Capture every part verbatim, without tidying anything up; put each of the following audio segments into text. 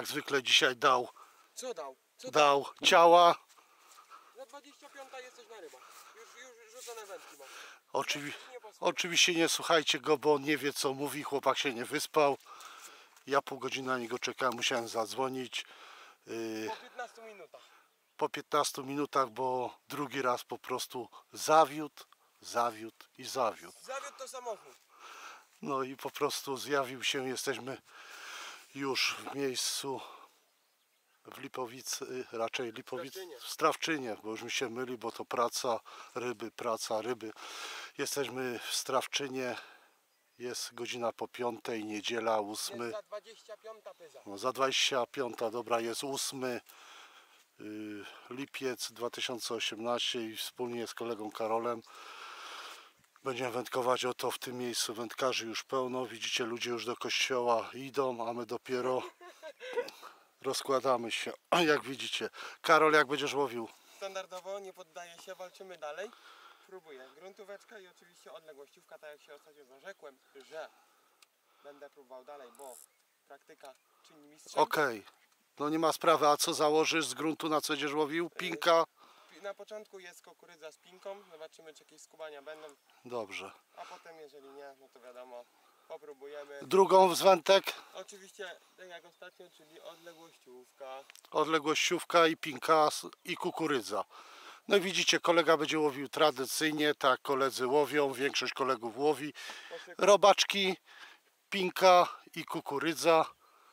jak zwykle dzisiaj dał, Co dał? Co dał ciała. Za dwadzieścia pięć jesteś na rybach. Już, już rzucone wędki mam. Oczywi oczywiście nie słuchajcie go, bo on nie wie co mówi, chłopak się nie wyspał. Ja pół godziny na niego czekałem, musiałem zadzwonić. Yy, Po piętnastu minutach. po piętnastu minutach, bo drugi raz po prostu zawiódł, zawiódł i zawiódł. Zawiódł to samochód. No i po prostu zjawił się, jesteśmy już w miejscu w Lipowicy, raczej Lipowic, w Strawczynie, bo już mi się myli, bo to praca, ryby, praca, ryby. Jesteśmy w Strawczynie, jest godzina po piątej, niedziela, ósmy. Jest za dwadzieścia pięć pyza. No, za dwadzieścia pięć, dobra, jest ósmy yy, lipiec dwa tysiące osiemnasty i wspólnie z kolegą Karolem będziemy wędkować. Oto w tym miejscu wędkarzy już pełno. Widzicie, ludzie już do kościoła idą, a my dopiero rozkładamy się. Jak widzicie. Karol, jak będziesz łowił? Standardowo, nie poddaję się, walczymy dalej. Próbuję. Gruntóweczka i oczywiście odległościówka, tak jak się ostatnio zarzekłem, że będę próbował dalej, bo praktyka czyni mistrzem. Okej. Okay. No nie ma sprawy. A co założysz z gruntu, na co będziesz łowił? Pinka? Na początku jest kukurydza z pinką. Zobaczymy, czy jakieś skubania będą. Dobrze. A potem, jeżeli nie, no to wiadomo, popróbujemy. Drugą z wędek? Oczywiście, tak jak ostatnio, czyli odległościówka. Odległościówka i pinka i kukurydza. No i widzicie, kolega będzie łowił tradycyjnie, tak koledzy łowią, większość kolegów łowi. Robaczki, pinka i kukurydza.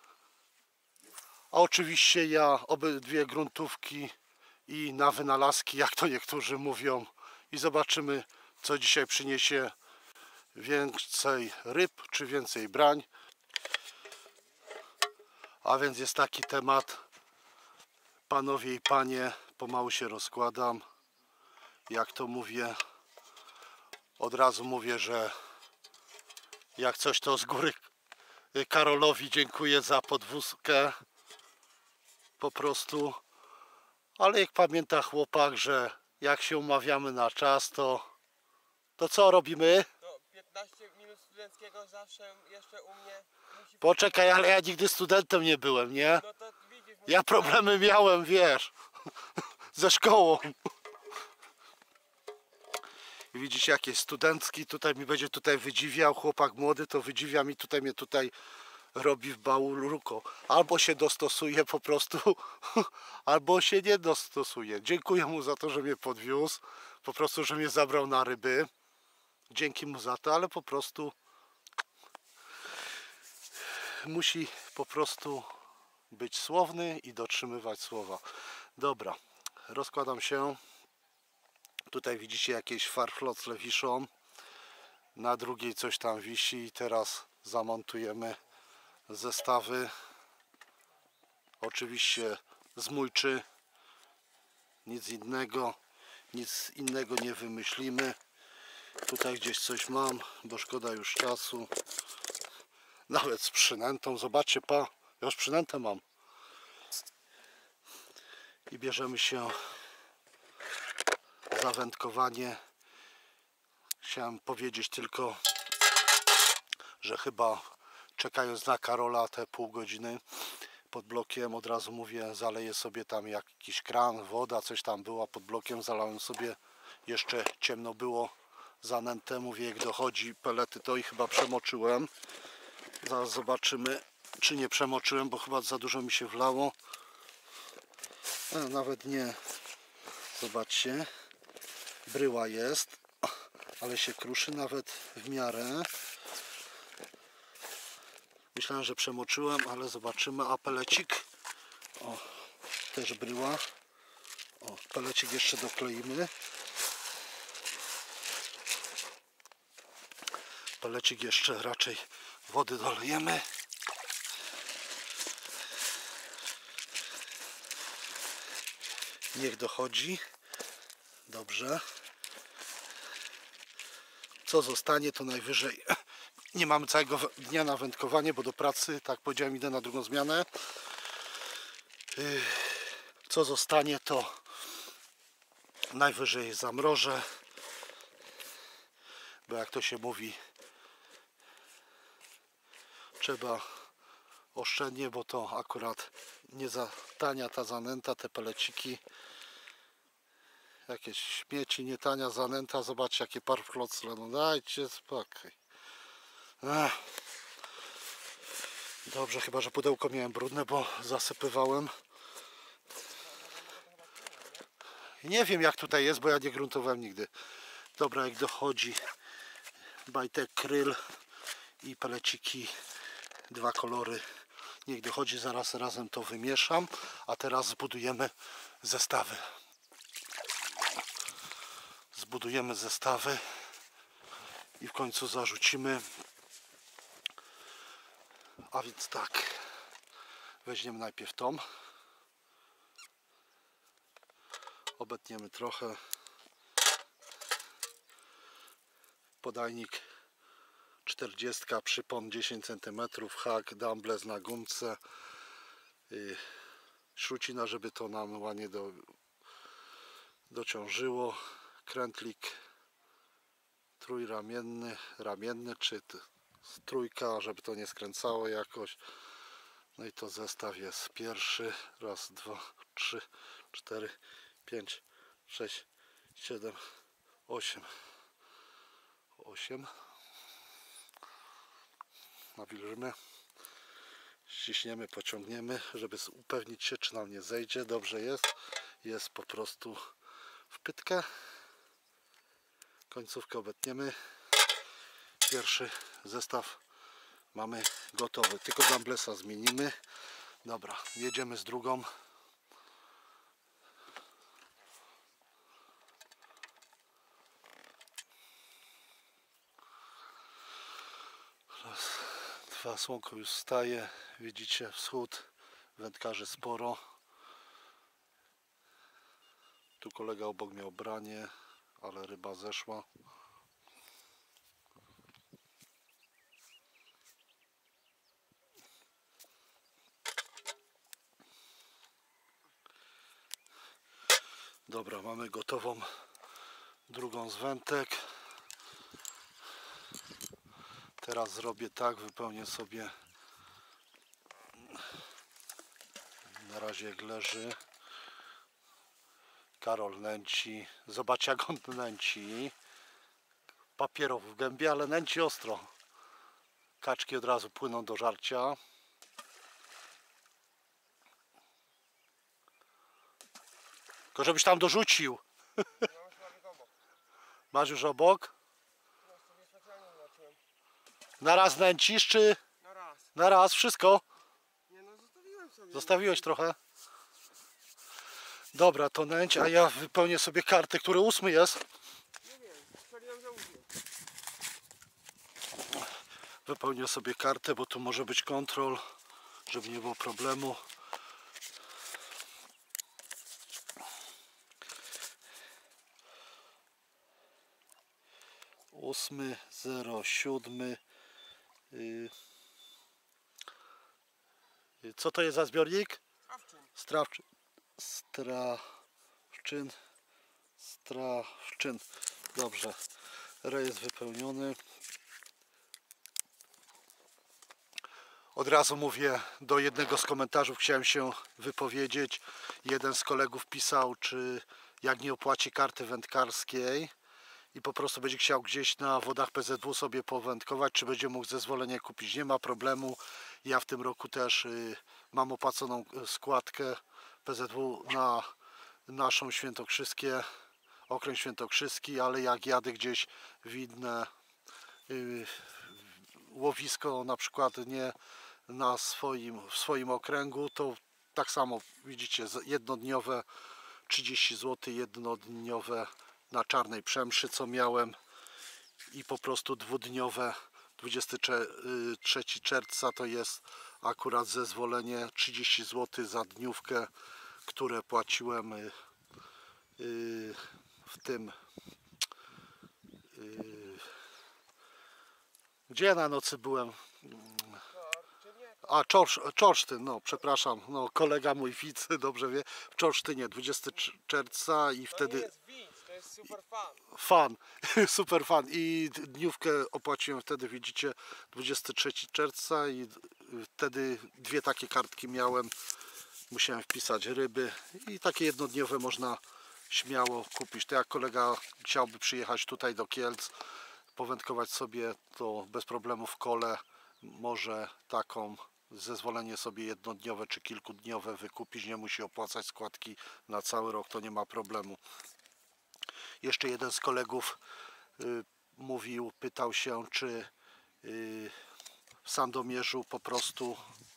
A oczywiście ja obydwie gruntówki i na wynalazki, jak to niektórzy mówią. I zobaczymy, co dzisiaj przyniesie więcej ryb, czy więcej brań. A więc jest taki temat, panowie i panie, pomału się rozkładam. Jak to mówię, od razu mówię, że jak coś to z góry Karolowi dziękuję za podwózkę. Po prostu. Ale jak pamięta chłopak, że jak się umawiamy na czas, to to co robimy? To piętnaście minut studenckiego zawsze jeszcze u mnie musi... Poczekaj, ale ja nigdy studentem nie byłem, nie? No to widzisz, Ja problemy miałem, wiesz, ze szkołą. I widzicie, jak jest studencki, tutaj mi będzie tutaj wydziwiał, chłopak młody to wydziwia mi, tutaj mnie tutaj robi w bałuruko. Albo się dostosuje po prostu, albo się nie dostosuje. Dziękuję mu za to, że mnie podwiózł, po prostu, że mnie zabrał na ryby. Dzięki mu za to, ale po prostu musi po prostu być słowny i dotrzymywać słowa. Dobra, rozkładam się. Tutaj widzicie, jakieś farflocle wiszą. Na drugiej coś tam wisi i teraz zamontujemy zestawy. Oczywiście zmójczy. Nic innego. Nic innego nie wymyślimy. Tutaj gdzieś coś mam, bo szkoda już czasu. Nawet z przynętą. Zobaczcie, pa, ja już przynętę mam. I bierzemy się za wędkowanie. Chciałem powiedzieć tylko, że chyba czekając na Karola te pół godziny pod blokiem, od razu mówię, zaleję sobie tam jakiś kran, woda, coś tam była pod blokiem, zalałem sobie, jeszcze ciemno było, zanętę, mówię, jak dochodzi pelety, to i chyba przemoczyłem. Zaraz zobaczymy, czy nie przemoczyłem, bo chyba za dużo mi się wlało. A, nawet nie. Zobaczcie, bryła jest, ale się kruszy nawet w miarę. Myślałem, że przemoczyłem, ale zobaczymy. A pelecik, o, też bryła. O, pelecik jeszcze dokleimy. Pelecik jeszcze raczej wody dolejemy. Niech dochodzi. Dobrze. Co zostanie, to najwyżej. Nie mamy całego dnia na wędkowanie, bo do pracy, tak powiedziałem, idę na drugą zmianę. Co zostanie, to najwyżej zamrożę. Bo jak to się mówi, trzeba oszczędnie, bo to akurat nie za tania ta zanęta, te peleciki. Jakieś śmieci, nie tania zanęta. Zobaczcie jakie parflocle, no dajcie spokój. Ech. Dobrze, chyba że pudełko miałem brudne, bo zasypywałem. Nie wiem jak tutaj jest, bo ja nie gruntowałem nigdy. Dobra, jak dochodzi bajtek kryl i peleciki, dwa kolory, niech dochodzi, zaraz razem to wymieszam, a teraz zbudujemy zestawy. Zbudujemy zestawy i w końcu zarzucimy. A więc tak, weźmiemy najpierw tą, obetniemy trochę, podajnik czterdzieści, przypon dziesięć centymetrów, hak, dumbles na gumce, yy, śrucina, żeby to nam ładnie do, dociążyło, krętlik trójramienny, ramienny czy trójka, żeby to nie skręcało jakoś. No i to zestaw jest pierwszy, raz, dwa, trzy, cztery, pięć, sześć, siedem, osiem. osiem. Nawilżymy, ściśniemy, pociągniemy, żeby upewnić się, czy nam nie zejdzie. Dobrze jest, jest po prostu w pytkę. Końcówkę obetniemy. Pierwszy zestaw mamy gotowy, tylko dumblesa zmienimy. Dobra, jedziemy z drugą. Raz, dwa, słonko już wstaje, widzicie wschód, wędkarzy sporo. Tu kolega obok miał branie, ale ryba zeszła. Dobra, mamy gotową drugą z wędek. Teraz zrobię tak, wypełnię sobie, na razie jak leży. Karol nęci, zobaczcie jak on nęci. Papierowo w gębie, ale nęci ostro. Kaczki od razu płyną do żarcia. Tylko żebyś tam dorzucił. Masz już obok? Na raz nęcisz, czy? Na raz. Na raz, wszystko? Nie no, zostawiłem sobie. Zostawiłeś trochę? Dobra, to nęć, a ja wypełnię sobie kartę, który ósmy jest. Nie wiem, strzeliłem za ósmy. Wypełnię sobie kartę, bo tu może być kontrol, żeby nie było problemu. Ósmy, zero, siódmy. Yy. Co to jest za zbiornik? Strawczyn. Strawczyn. Strawczyn. Dobrze. Rejestr wypełniony. Od razu mówię, do jednego z komentarzów chciałem się wypowiedzieć. Jeden z kolegów pisał, czy jak nie opłaci karty wędkarskiej i po prostu będzie chciał gdzieś na wodach P Z W sobie powędkować, czy będzie mógł zezwolenie kupić. Nie ma problemu. Ja w tym roku też y, mam opłaconą składkę P Z W na naszą Świętokrzyskie, okręg świętokrzyski, ale jak jadę gdzieś w inne y, łowisko, na przykład nie na swoim, w swoim okręgu, to tak samo widzicie, jednodniowe trzydzieści złotych, jednodniowe na Czarnej Przemszy, co miałem, i po prostu dwudniowe dwudziestego trzeciego czerwca to jest akurat zezwolenie trzydzieści złotych za dniówkę, które płaciłem w tym, gdzie ja na nocy byłem, a Czorsztyn, no przepraszam, no kolega mój widz dobrze wie, w Czorsztynie dwudziestego czerwca i wtedy... To nie jest widz, to jest super fan. Fan, super fan, i dniówkę opłaciłem wtedy, widzicie, dwudziestego trzeciego czerwca i wtedy dwie takie kartki miałem. Musiałem wpisać ryby i takie jednodniowe można śmiało kupić. To jak kolega chciałby przyjechać tutaj do Kielc, powędkować sobie, to bez problemu w kole może taką zezwolenie sobie jednodniowe czy kilkudniowe wykupić. Nie musi opłacać składki na cały rok, to nie ma problemu. Jeszcze jeden z kolegów y, mówił, pytał się, czy y, w Sandomierzu po prostu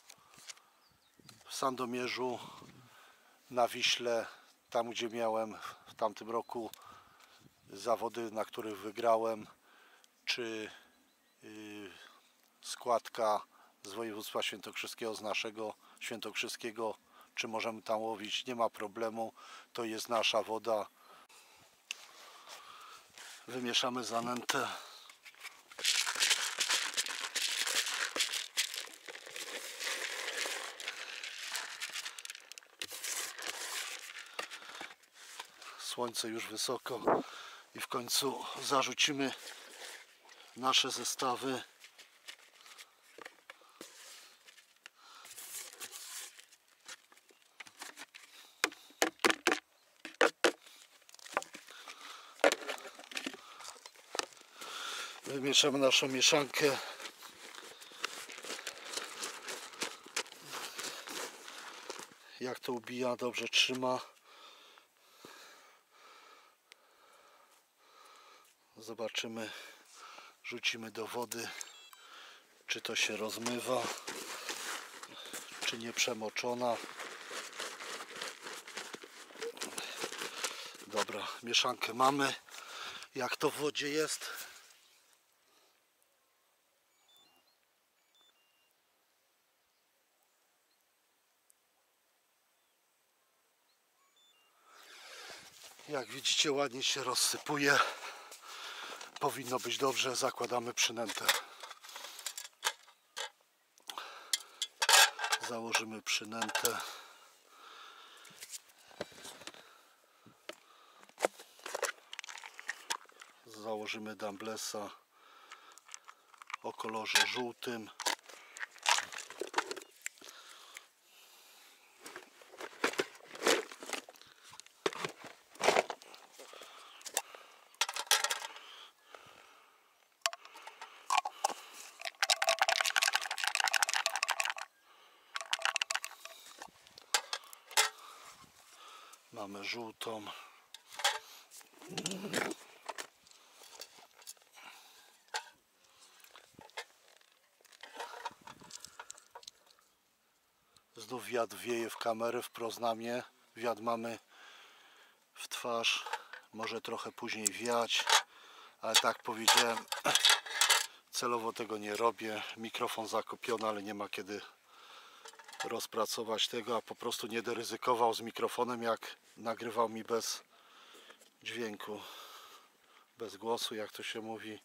w Sandomierzu na Wiśle, tam gdzie miałem w tamtym roku zawody, na których wygrałem, czy yy, składka z województwa świętokrzyskiego, z naszego świętokrzyskiego, czy możemy tam łowić, nie ma problemu, to jest nasza woda. Wymieszamy zanętę. Słońce już wysoko i w końcu zarzucimy nasze zestawy. Wymieszamy naszą mieszankę. Jak to ubija, dobrze trzyma. Zobaczymy, rzucimy do wody, czy to się rozmywa, czy nie przemoczona. Dobra, mieszankę mamy. Jak to w wodzie jest? Jak widzicie, ładnie się rozsypuje. Powinno być dobrze. Zakładamy przynętę. Założymy przynętę. Założymy dumblessa o kolorze żółtym. Mamy żółtą. Znów wiatr wieje w kamerę wprost na mnie. Wiatr mamy w twarz. Może trochę później wiać, ale tak powiedziałem, celowo tego nie robię. Mikrofon zakupiony, ale nie ma kiedy rozpracować tego, a po prostu nie będę ryzykował z mikrofonem, jak nagrywał mi bez dźwięku, bez głosu, jak to się mówi.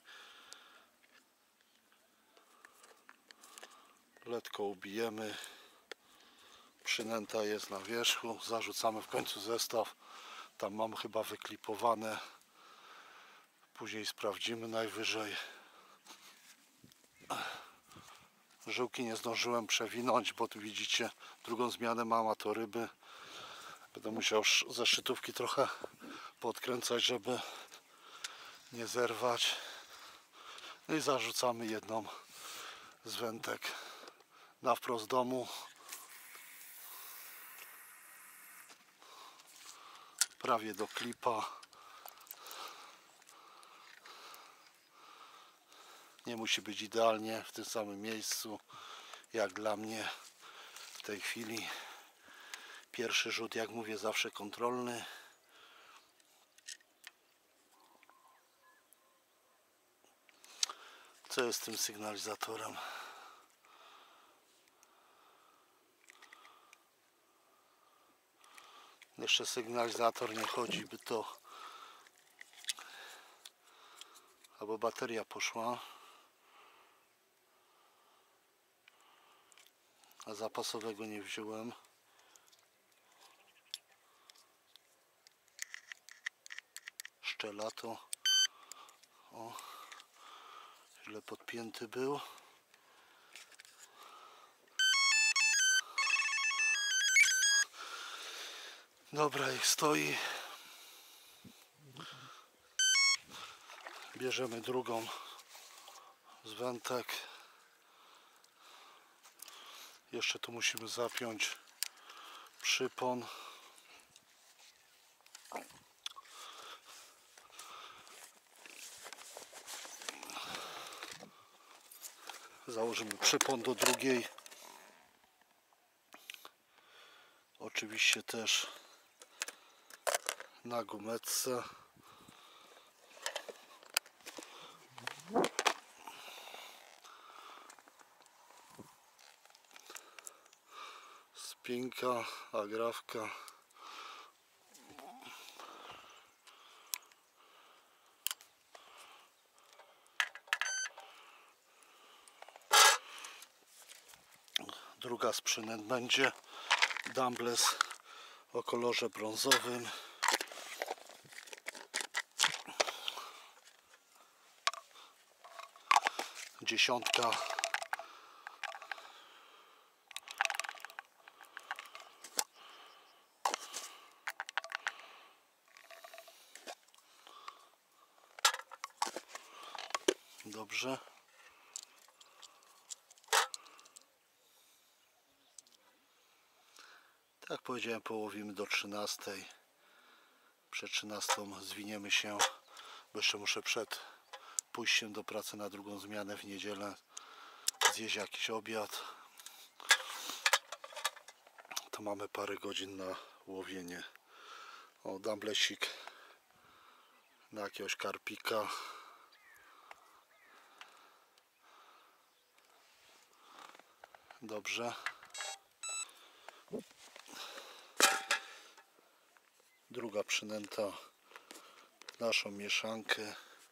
Letko ubijemy. Przynęta jest na wierzchu. Zarzucamy w końcu zestaw. Tam mam chyba wyklipowane. Później sprawdzimy najwyżej. Żyłki nie zdążyłem przewinąć, bo tu widzicie, drugą zmianę mam, a to ryby. Będę musiał ze szczytówki trochę podkręcać, żeby nie zerwać. No i zarzucamy jedną z wędek na wprost domu. Prawie do klipa. Nie musi być idealnie w tym samym miejscu jak dla mnie w tej chwili. Pierwszy rzut, jak mówię, zawsze kontrolny. Co jest z tym sygnalizatorem? Jeszcze sygnalizator nie chodzi, by to albo bateria poszła, a zapasowego nie wziąłem. Szczela to, o, źle podpięty był. Dobra, ich stoi. Bierzemy drugą z wętek. Jeszcze tu musimy zapiąć przypon. Założymy przypon do drugiej. Oczywiście też na gumeczce. Spinka, agrafka. Druga z przynęt będzie dumbless o kolorze brązowym. Dziesiątka. Dobrze. Tak jak powiedziałem, połowimy do trzynastej. Przed trzynastą zwiniemy się, bo jeszcze muszę przed pójściem do pracy na drugą zmianę w niedzielę zjeść jakiś obiad. To mamy parę godzin na łowienie. O, dumblesik na jakiegoś karpika. Dobrze. Druga przynęta w naszą mieszankę.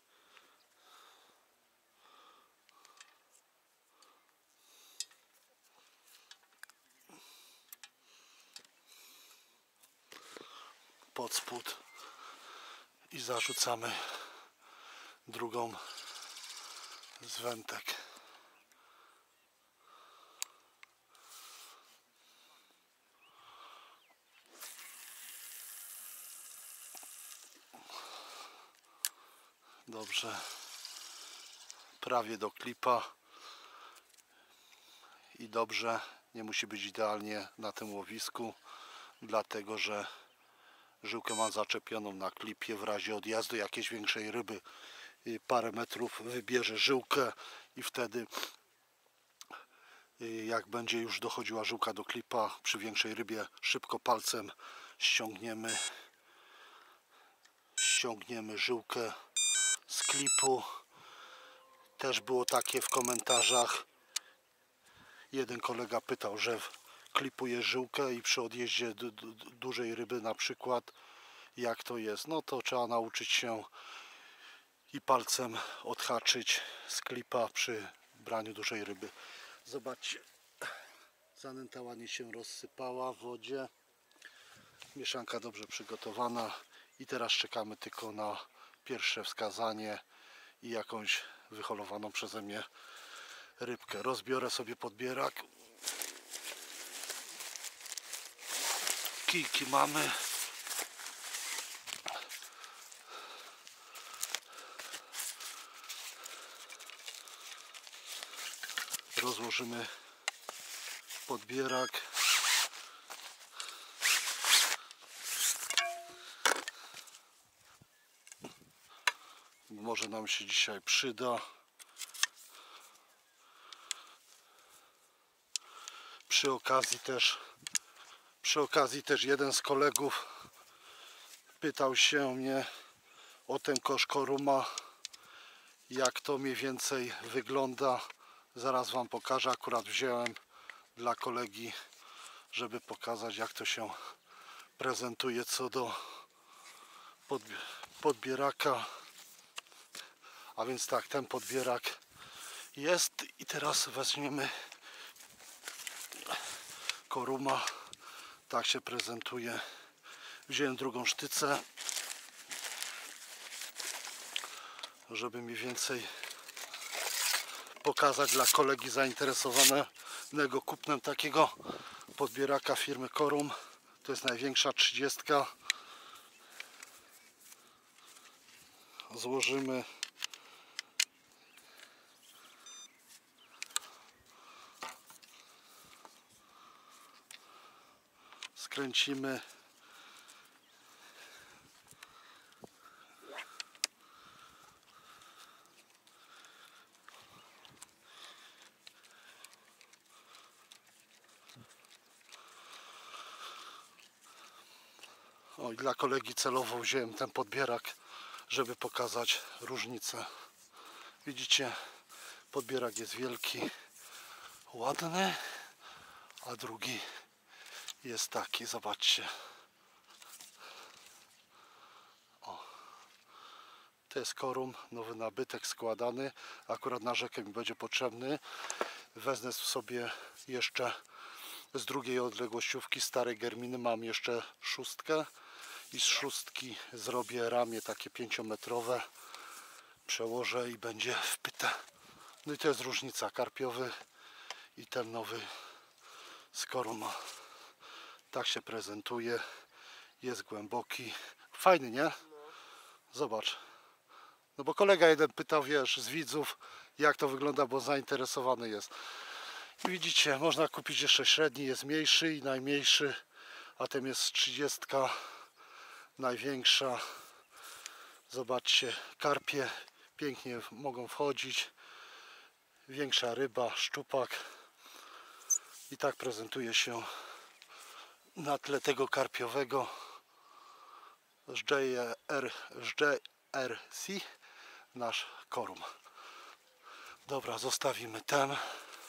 Pod spód i zarzucamy drugą z wętek. Dobrze, prawie do klipa i dobrze, nie musi być idealnie na tym łowisku, dlatego że żyłkę mam zaczepioną na klipie. W razie odjazdu jakiejś większej ryby parę metrów wybierze żyłkę i wtedy jak będzie już dochodziła żyłka do klipa przy większej rybie, szybko palcem ściągniemy ściągniemy żyłkę z klipu. Też było takie w komentarzach. Jeden kolega pytał, że klipuje żyłkę i przy odjeździe du du dużej ryby na przykład, jak to jest. No to trzeba nauczyć się i palcem odhaczyć z klipa przy braniu dużej ryby. Zobaczcie, zanęta ładnie się rozsypała w wodzie. Mieszanka dobrze przygotowana i teraz czekamy tylko na pierwsze wskazanie i jakąś wyholowaną przeze mnie rybkę. Rozbiorę sobie podbierak. Kijki mamy. Rozłożymy podbierak. Może nam się dzisiaj przyda. Przy okazji też przy okazji też jeden z kolegów pytał się mnie o ten kosz koruma, jak to mniej więcej wygląda. Zaraz wam pokażę. Akurat wziąłem dla kolegi, żeby pokazać, jak to się prezentuje co do podbieraka. A więc tak, ten podbierak jest i teraz weźmiemy koruma. Tak się prezentuje. Wziąłem drugą sztycę, żeby mniej więcej pokazać dla kolegi zainteresowanego kupnem takiego podbieraka firmy Korum. To jest największa trzydziestka. Złożymy skręcimy o i dla kolegi celowo wziąłem ten podbierak, żeby pokazać różnicę. Widzicie, podbierak jest wielki, ładny, a drugi jest taki, zobaczcie. O. To jest korum, nowy nabytek składany, akurat na rzekę mi będzie potrzebny. Wezmę sobie jeszcze z drugiej odległościówki starej Germiny, mam jeszcze szóstkę i z szóstki zrobię ramię takie pięciometrowe, przełożę i będzie wpyte. No i to jest różnica, karpiowy i ten nowy z koruma. Tak się prezentuje, jest głęboki, fajny, nie? Zobacz, no bo kolega jeden pytał, wiesz, z widzów, jak to wygląda, bo zainteresowany jest. I widzicie, można kupić jeszcze średni, jest mniejszy i najmniejszy, a ten jest trzydziestka, największa. Zobaczcie, karpie pięknie mogą wchodzić, większa ryba, szczupak. I tak prezentuje się na tle tego karpiowego z J R, z J R C nasz korum. Dobra, zostawimy ten,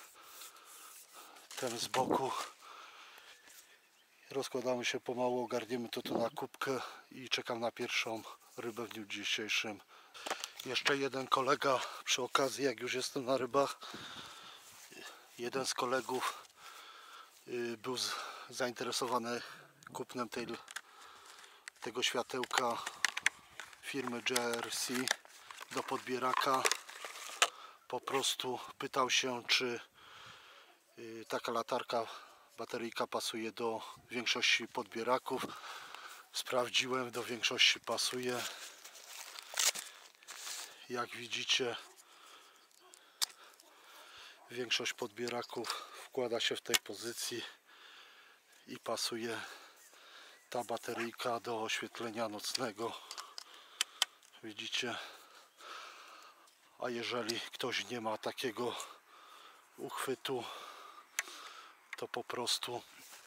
ten z boku. Rozkładamy się pomału, ogarniemy to tu na kubkę i czekam na pierwszą rybę w dniu dzisiejszym. Jeszcze jeden kolega przy okazji, jak już jestem na rybach, jeden z kolegów był zainteresowany kupnem tej, tego światełka firmy J R C do podbieraka. Po prostu pytał się, czy taka latarka, bateryjka pasuje do większości podbieraków. Sprawdziłem, do większości pasuje. Jak widzicie, większość podbieraków wkłada się w tej pozycji i pasuje ta bateryjka do oświetlenia nocnego. Widzicie? A jeżeli ktoś nie ma takiego uchwytu, to po prostu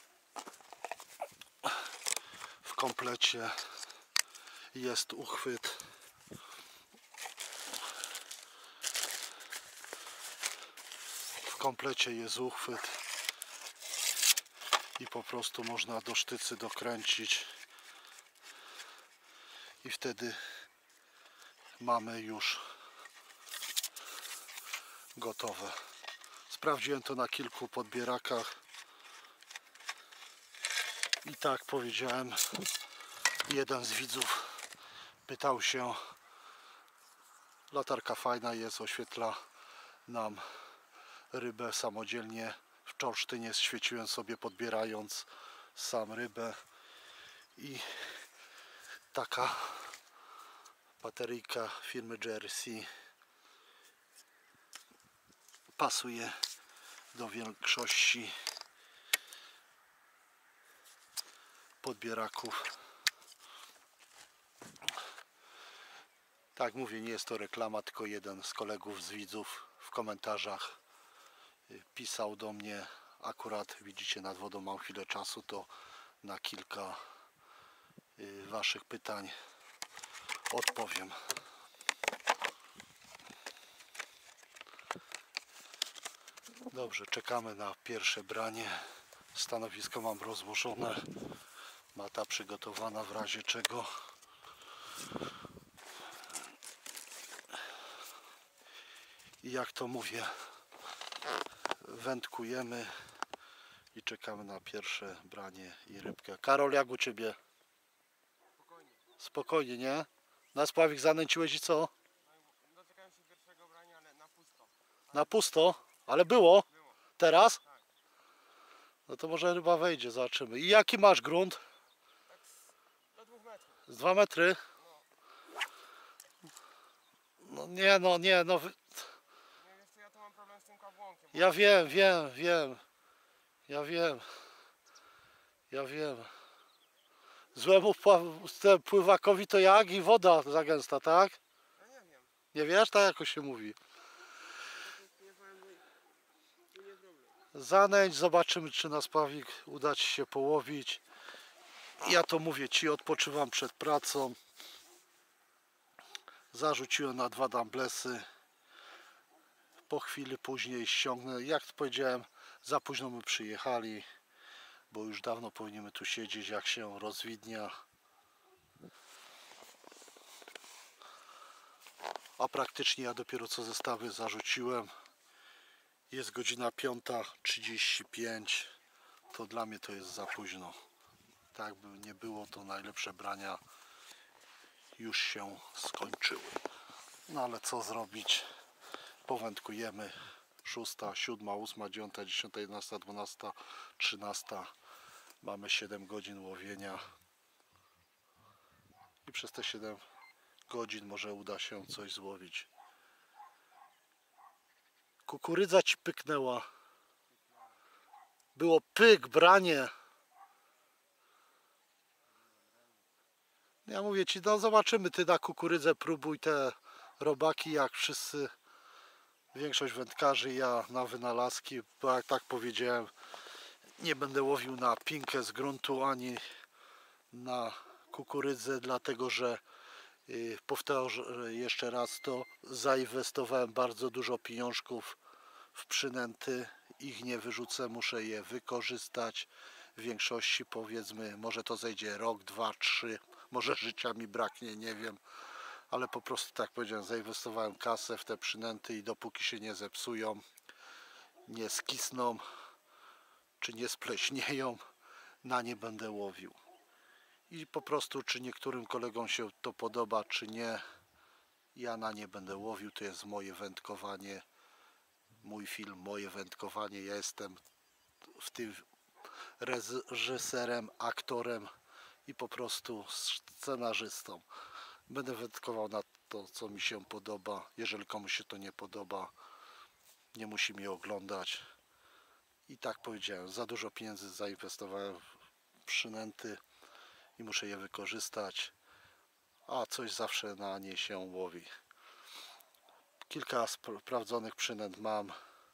w komplecie jest uchwyt. W komplecie jest uchwyt i po prostu można do sztycy dokręcić i wtedy mamy już gotowe. Sprawdziłem to na kilku podbierakach i tak powiedziałem, jeden z widzów pytał się, latarka fajna jest, oświetla nam rybę samodzielnie. W Olsztynie świeciłem sobie podbierając sam rybę i taka bateryjka firmy J R C pasuje do większości podbieraków. Tak mówię, nie jest to reklama, tylko jeden z kolegów, z widzów w komentarzach pisał do mnie. Akurat widzicie, nad wodą mam chwilę czasu, to na kilka waszych pytań odpowiem. Dobrze, czekamy na pierwsze branie. Stanowisko mam rozłożone, mata przygotowana w razie czego. I jak to mówię, wędkujemy i czekamy na pierwsze branie i rybkę. Karol, jak u Ciebie? Spokojnie. Spokojnie, nie? Na spławik zanęciłeś i co? Doczekałem się pierwszego brania, ale na pusto. Na pusto? Ale było? Było. Teraz? Tak. No to może ryba wejdzie, zobaczymy. I jaki masz grunt? Tak z, do dwóch metrów. Z dwa metry? No. No nie, no nie, no. wy- Nie wiesz co, ja tu mam problem z tym kawłonkiem. Ja wiem, wiem, wiem. Ja wiem. Ja wiem. Złemu pła- pływakowi to jak i woda za gęsta, tak? Ja nie wiem. Nie wiesz? Tak jakoś się mówi. Nie powiem, bo nie problem. Zanęć, zobaczymy czy na spławik uda ci się połowić. Ja to mówię ci, odpoczywam przed pracą. Zarzuciłem na dwa dumblesy. Po chwili później ściągnę. Jak powiedziałem, za późno my przyjechali, bo już dawno powinniśmy tu siedzieć, jak się rozwidnia. A praktycznie ja dopiero co zestawy zarzuciłem. Jest godzina piąta trzydzieści pięć. To dla mnie to jest za późno. Tak by nie było, to najlepsze brania już się skończyły. No ale co zrobić? Powędkujemy. Szósta, siódma, ósma, dziewiąta, dziesiąta, jedenasta, dwunasta, trzynasta. Mamy siedem godzin łowienia. I przez te siedem godzin może uda się coś złowić. Kukurydza ci pyknęła. Było pyk, branie. Ja mówię ci, no zobaczymy, ty na kukurydzę próbuj te robaki, jak wszyscy, większość wędkarzy, ja na wynalazki, bo jak tak powiedziałem, nie będę łowił na pinkę z gruntu ani na kukurydzę, dlatego że yy, powtarzę jeszcze raz to, zainwestowałem bardzo dużo pieniążków w przynęty, ich nie wyrzucę, muszę je wykorzystać. W większości powiedzmy, może to zejdzie rok, dwa, trzy, może życia mi braknie, nie wiem, ale po prostu tak powiedziałem, zainwestowałem kasę w te przynęty i dopóki się nie zepsują, nie skisną, czy nie spleśnieją, na nie będę łowił. I po prostu, czy niektórym kolegom się to podoba, czy nie, ja na nie będę łowił, to jest moje wędkowanie, mój film, moje wędkowanie, ja jestem w tym reżyserem, aktorem i po prostu scenarzystą. Będę wędkował na to, co mi się podoba. Jeżeli komuś się to nie podoba, nie musi mnie oglądać. I tak powiedziałem, za dużo pieniędzy zainwestowałem w przynęty i muszę je wykorzystać, a coś zawsze na nie się łowi. Kilka sprawdzonych przynęt mam,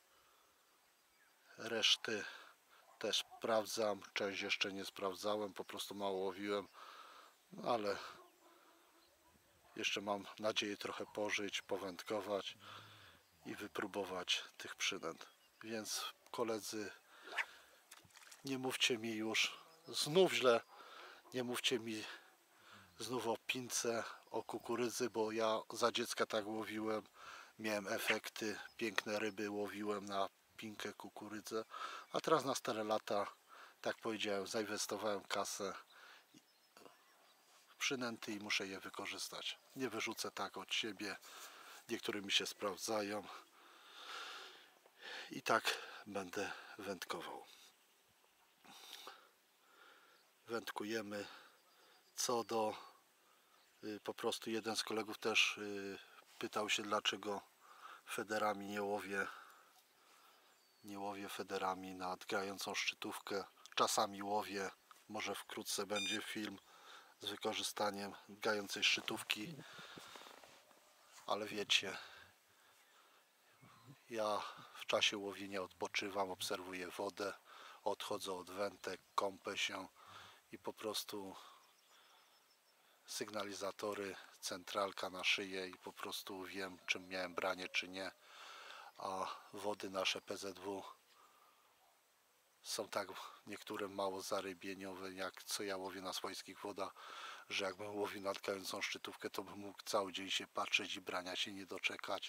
reszty też sprawdzam, część jeszcze nie sprawdzałem, po prostu mało łowiłem, no ale jeszcze mam nadzieję trochę pożyć, powędkować i wypróbować tych przynęt. Więc koledzy, nie mówcie mi już znów źle, nie mówcie mi znów o pince, o kukurydzy, bo ja za dziecka tak łowiłem, miałem efekty, piękne ryby łowiłem na pinkę, kukurydzę, a teraz na stare lata, tak powiedziałem, zainwestowałem kasę w przynęty i muszę je wykorzystać. Nie wyrzucę tak od siebie, niektóre mi się sprawdzają i tak będę wędkował. Wędkujemy. Co do y, po prostu jeden z kolegów też y, pytał się, dlaczego federami nie łowię nie łowię federami na grającą szczytówkę. Czasami łowię, może wkrótce będzie film z wykorzystaniem grającej szczytówki, ale wiecie, ja w czasie łowienia odpoczywam, obserwuję wodę, odchodzę od wędek, kąpę się i po prostu sygnalizatory, centralka na szyję i po prostu wiem, czym miałem branie, czy nie. A wody nasze P Z W są tak niektóre mało zarybieniowe, jak co ja łowię na swojskich wodach, że jakbym łowił nad grającą szczytówkę, to bym mógł cały dzień się patrzeć i brania się nie doczekać.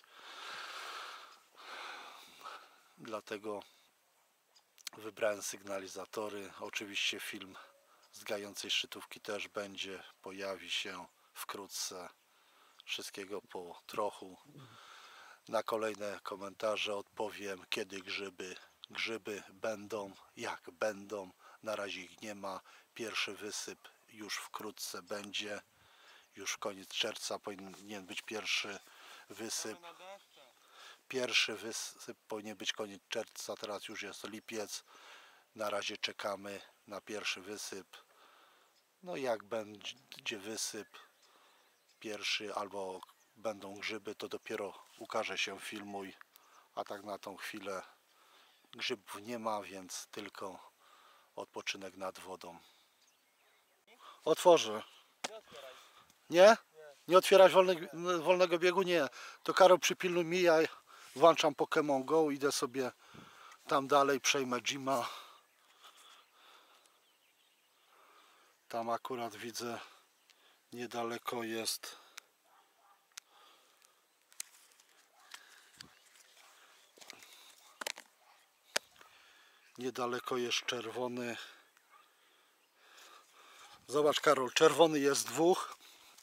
Dlatego wybrałem sygnalizatory. Oczywiście film z grającej szczytówki też będzie, pojawi się wkrótce. Wszystkiego po trochu. Na kolejne komentarze odpowiem, kiedy grzyby, grzyby będą, jak będą. Na razie ich nie ma. Pierwszy wysyp już wkrótce będzie. Już koniec czerwca powinien być pierwszy wysyp. Na deszcze. Pierwszy wysyp powinien być koniec czerwca, teraz już jest lipiec. Na razie czekamy na pierwszy wysyp. No jak będzie wysyp pierwszy albo będą grzyby, to dopiero ukaże się filmuj. A tak na tą chwilę grzybów nie ma, więc tylko odpoczynek nad wodą. Otworzę. Nie otwieraj. Nie? Nie otwierać wolnego, wolnego biegu? Nie. To Karol przypilnuj mi, ja włączam Pokémon Go, idę sobie tam dalej, przejmę Jima. Tam akurat widzę, niedaleko jest niedaleko jest czerwony. Zobacz Karol, czerwony jest dwóch.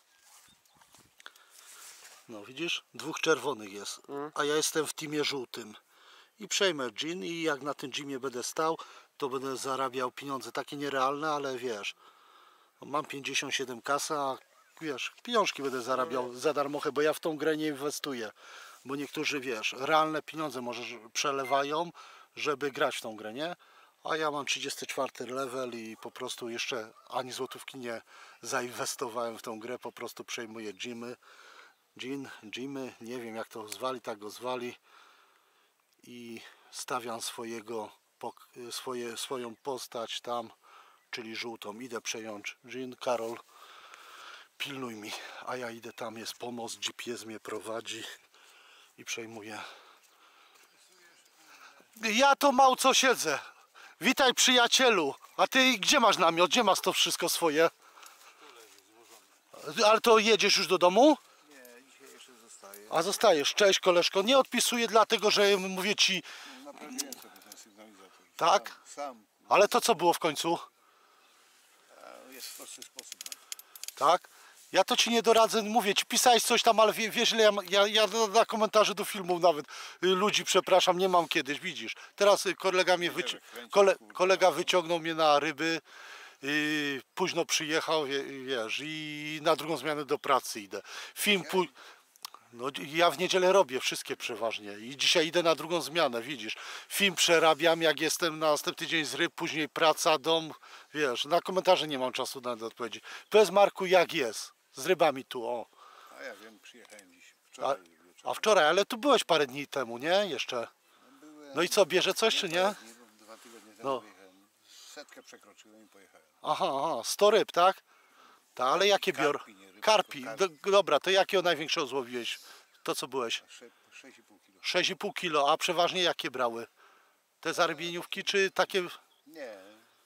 No widzisz? Dwóch czerwonych jest, a ja jestem w teamie żółtym. I przejmę gin i jak na tym gymie będę stał, to będę zarabiał pieniądze takie nierealne, ale wiesz, mam pięćdziesiąt siedem kasa, a wiesz, pieniążki będę zarabiał za darmochę, bo ja w tą grę nie inwestuję. Bo niektórzy, wiesz, realne pieniądze może przelewają, żeby grać w tą grę, nie? A ja mam trzydziesty czwarty level i po prostu jeszcze ani złotówki nie zainwestowałem w tą grę, po prostu przejmuję gymy. Gin, Jimy, nie wiem jak to zwali, tak go zwali i stawiam swojego, swoje, swoją postać tam, czyli żółtą. Idę przejąć Gin, Karol, pilnuj mi, a ja idę tam, jest pomost, G P S mnie prowadzi i przejmuję. Ja to mało co siedzę. Witaj przyjacielu, a ty gdzie masz namiot, gdzie masz to wszystko swoje? Ale to jedziesz już do domu? A zostajesz, cześć koleżko, nie odpisuję dlatego, że mówię ci... Naprawiłem sobie ten sygnalizator. Tak? Sam, sam. Ale to co było w końcu? Jest w prosty sposób. Tak? Ja to ci nie doradzę, mówię ci, pisałeś coś tam, ale wie- wiesz ile ja, ja, ja na komentarze do filmów nawet y, ludzi przepraszam, nie mam kiedyś, widzisz. Teraz y, kolega mnie wyci kole kolega wyciągnął mnie na ryby, y, późno przyjechał, wie, wiesz, i na drugą zmianę do pracy idę. Film pój... No, ja w niedzielę robię wszystkie przeważnie i dzisiaj idę na drugą zmianę, widzisz. Film przerabiam, jak jestem na następny dzień z ryb, później praca, dom, wiesz, na komentarze nie mam czasu na odpowiedzi. Powiedz Marku, jak jest z rybami tu, o. A ja wiem, przyjechałem dziś. A, Wczoraj wieczorem. a wczoraj, ale tu byłeś parę dni temu, nie? Jeszcze. Byłem, No i co, bierze coś czy nie? parę dni, bo Dwa tygodnie temu No. wyjechałem. Setkę przekroczyłem i pojechałem. Aha, aha, sto ryb, tak? Tak, ale jakie bior? Karpi, nie ryby, Karpi, tylko Do, karpi. dobra, to jakiego największego złowiłeś? To co byłeś? sześć i pół kilo. sześć i pół kilo, a przeważnie jakie brały? Te zarybieniówki czy takie... Nie.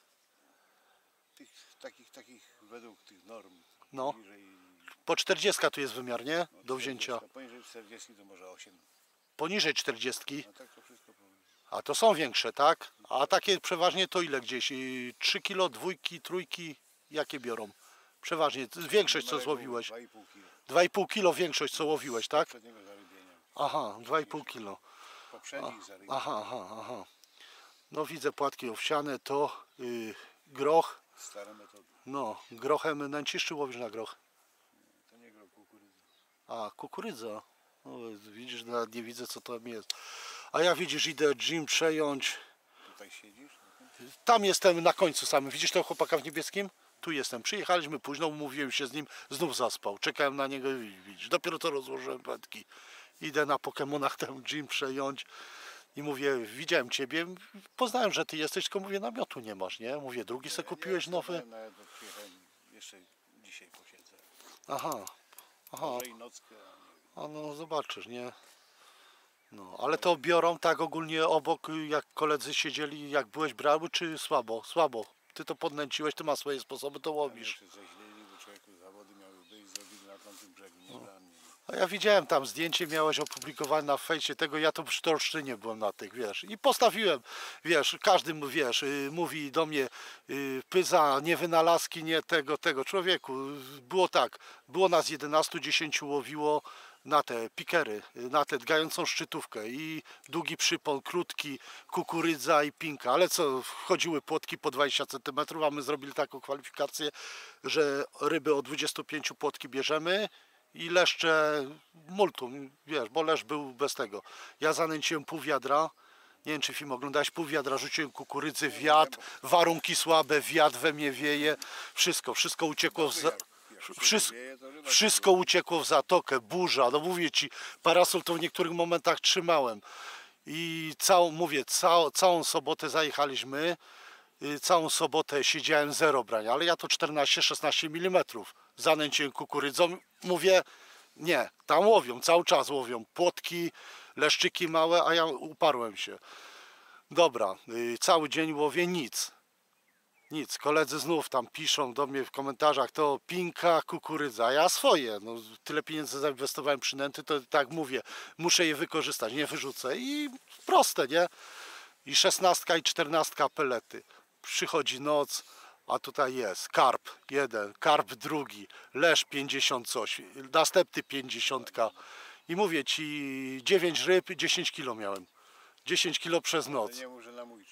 Tych, takich, takich według tych norm. No. Bliżej, Po czterdzieści tu jest wymiar, nie? no, Do wzięcia. czterdzieści, poniżej czterdziestu to może osiem. Poniżej czterdzieści. A tak to wszystko powiem. A to są większe, tak? A takie przeważnie to ile gdzieś? I trzy kilo, dwójki, trójki? Jakie biorą? Przeważnie. Większość co złowiłeś? dwa i pół kilo. dwa i pół kilo większość co łowiłeś, tak? Poprzedniego zarybienia. Aha, dwa i pół kilo. Poprzednich zarybień. Aha, aha, aha. No widzę płatki owsiane, to yy, groch. Stare metody. No, grochem nęcisz czy łowisz na groch? To nie groch, kukurydza. A, kukurydza. No, widzisz, nawet nie widzę co tam jest. A ja widzisz, idę gym przejąć. Tutaj siedzisz? Tam jestem na końcu samym. Widzisz tego chłopaka w niebieskim? Tu jestem. Przyjechaliśmy późno, umówiłem się z nim, znów zaspał. Czekałem na niego i widzisz, dopiero to rozłożyłem wędki. Idę na Pokemonach ten gym przejąć i mówię, widziałem ciebie, poznałem, że ty jesteś, tylko mówię, namiotu nie masz, nie? Mówię, drugi se kupiłeś nowy. Nawet przyjechałem jeszcze dzisiaj posiedzę. Aha, aha, Może i nockę, a nie a no zobaczysz, nie? No, ale to biorą tak ogólnie obok, jak koledzy siedzieli, jak byłeś brały, czy słabo? Słabo. Ty to podnęciłeś, ty masz swoje sposoby, to wiem. łowisz. Jeszcze zeźleli, bo człowieku zawody miały być zrobili na tamtym brzegu, nie dla mnie. A ja widziałem tam zdjęcie, miałeś opublikowane na fejsie tego, ja to w Sztorszczynie byłem na tych, wiesz, i postawiłem, wiesz, każdy, mu, wiesz, y, mówi do mnie, y, pyza, nie wynalazki, nie tego, tego, człowieku, było tak, było nas jedenastu, dziesięciu łowiło na te pikery, na tę gającą szczytówkę i długi przypon, krótki, kukurydza i pinka, ale co, wchodziły płotki po dwadzieścia centymetrów, a my zrobili taką kwalifikację, że ryby o dwudziestu pięciu płotki bierzemy i leszcze multum, wiesz, bo leszcz był bez tego. Ja zanęciłem pół wiadra, nie wiem czy film oglądałeś, pół wiadra rzuciłem kukurydzy, wiatr, warunki słabe, wiatr we mnie wieje, wszystko, wszystko uciekło w za... Wszystko, wszystko uciekło w zatokę, burza, no mówię ci, parasol to w niektórych momentach trzymałem i całą, mówię, cał, całą sobotę zajechaliśmy, całą sobotę siedziałem zero brania, ale ja to czternaście szesnaście milimetrów zanęciłem kukurydzą, mówię, nie, tam łowią, cały czas łowią, płotki, leszczyki małe, a ja uparłem się. Dobra, cały dzień łowię, nic. Nic, koledzy znów tam piszą do mnie w komentarzach, to pinka, kukurydza, a ja swoje, no tyle pieniędzy zainwestowałem przynęty, to tak mówię, muszę je wykorzystać, nie wyrzucę i proste, nie? I szesnastka i czternastka pelety, przychodzi noc, a tutaj jest karp jeden, karp drugi, lesz pięćdziesiąt coś, następny pięćdziesiątka i mówię ci, dziewięć ryb, dziesięć kilo miałem, dziesięć kilo przez noc. Nie może na mój.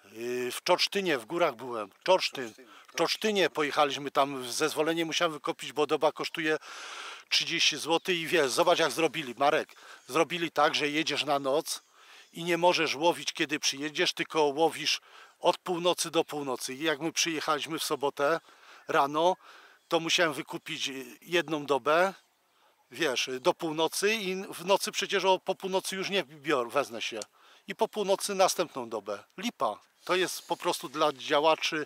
W Czorsztynie, w górach byłem. Czorsztyn. W Czorsztynie pojechaliśmy tam, zezwolenie musiałem wykupić, bo doba kosztuje trzydzieści złotych i wiesz, zobacz jak zrobili, Marek. Zrobili tak, że jedziesz na noc i nie możesz łowić kiedy przyjedziesz, tylko łowisz od północy do północy. I jak my przyjechaliśmy w sobotę rano, to musiałem wykupić jedną dobę, wiesz, do północy i w nocy przecież o, po północy już nie biorę, wezmę się. I po północy następną dobę. Lipa. To jest po prostu dla działaczy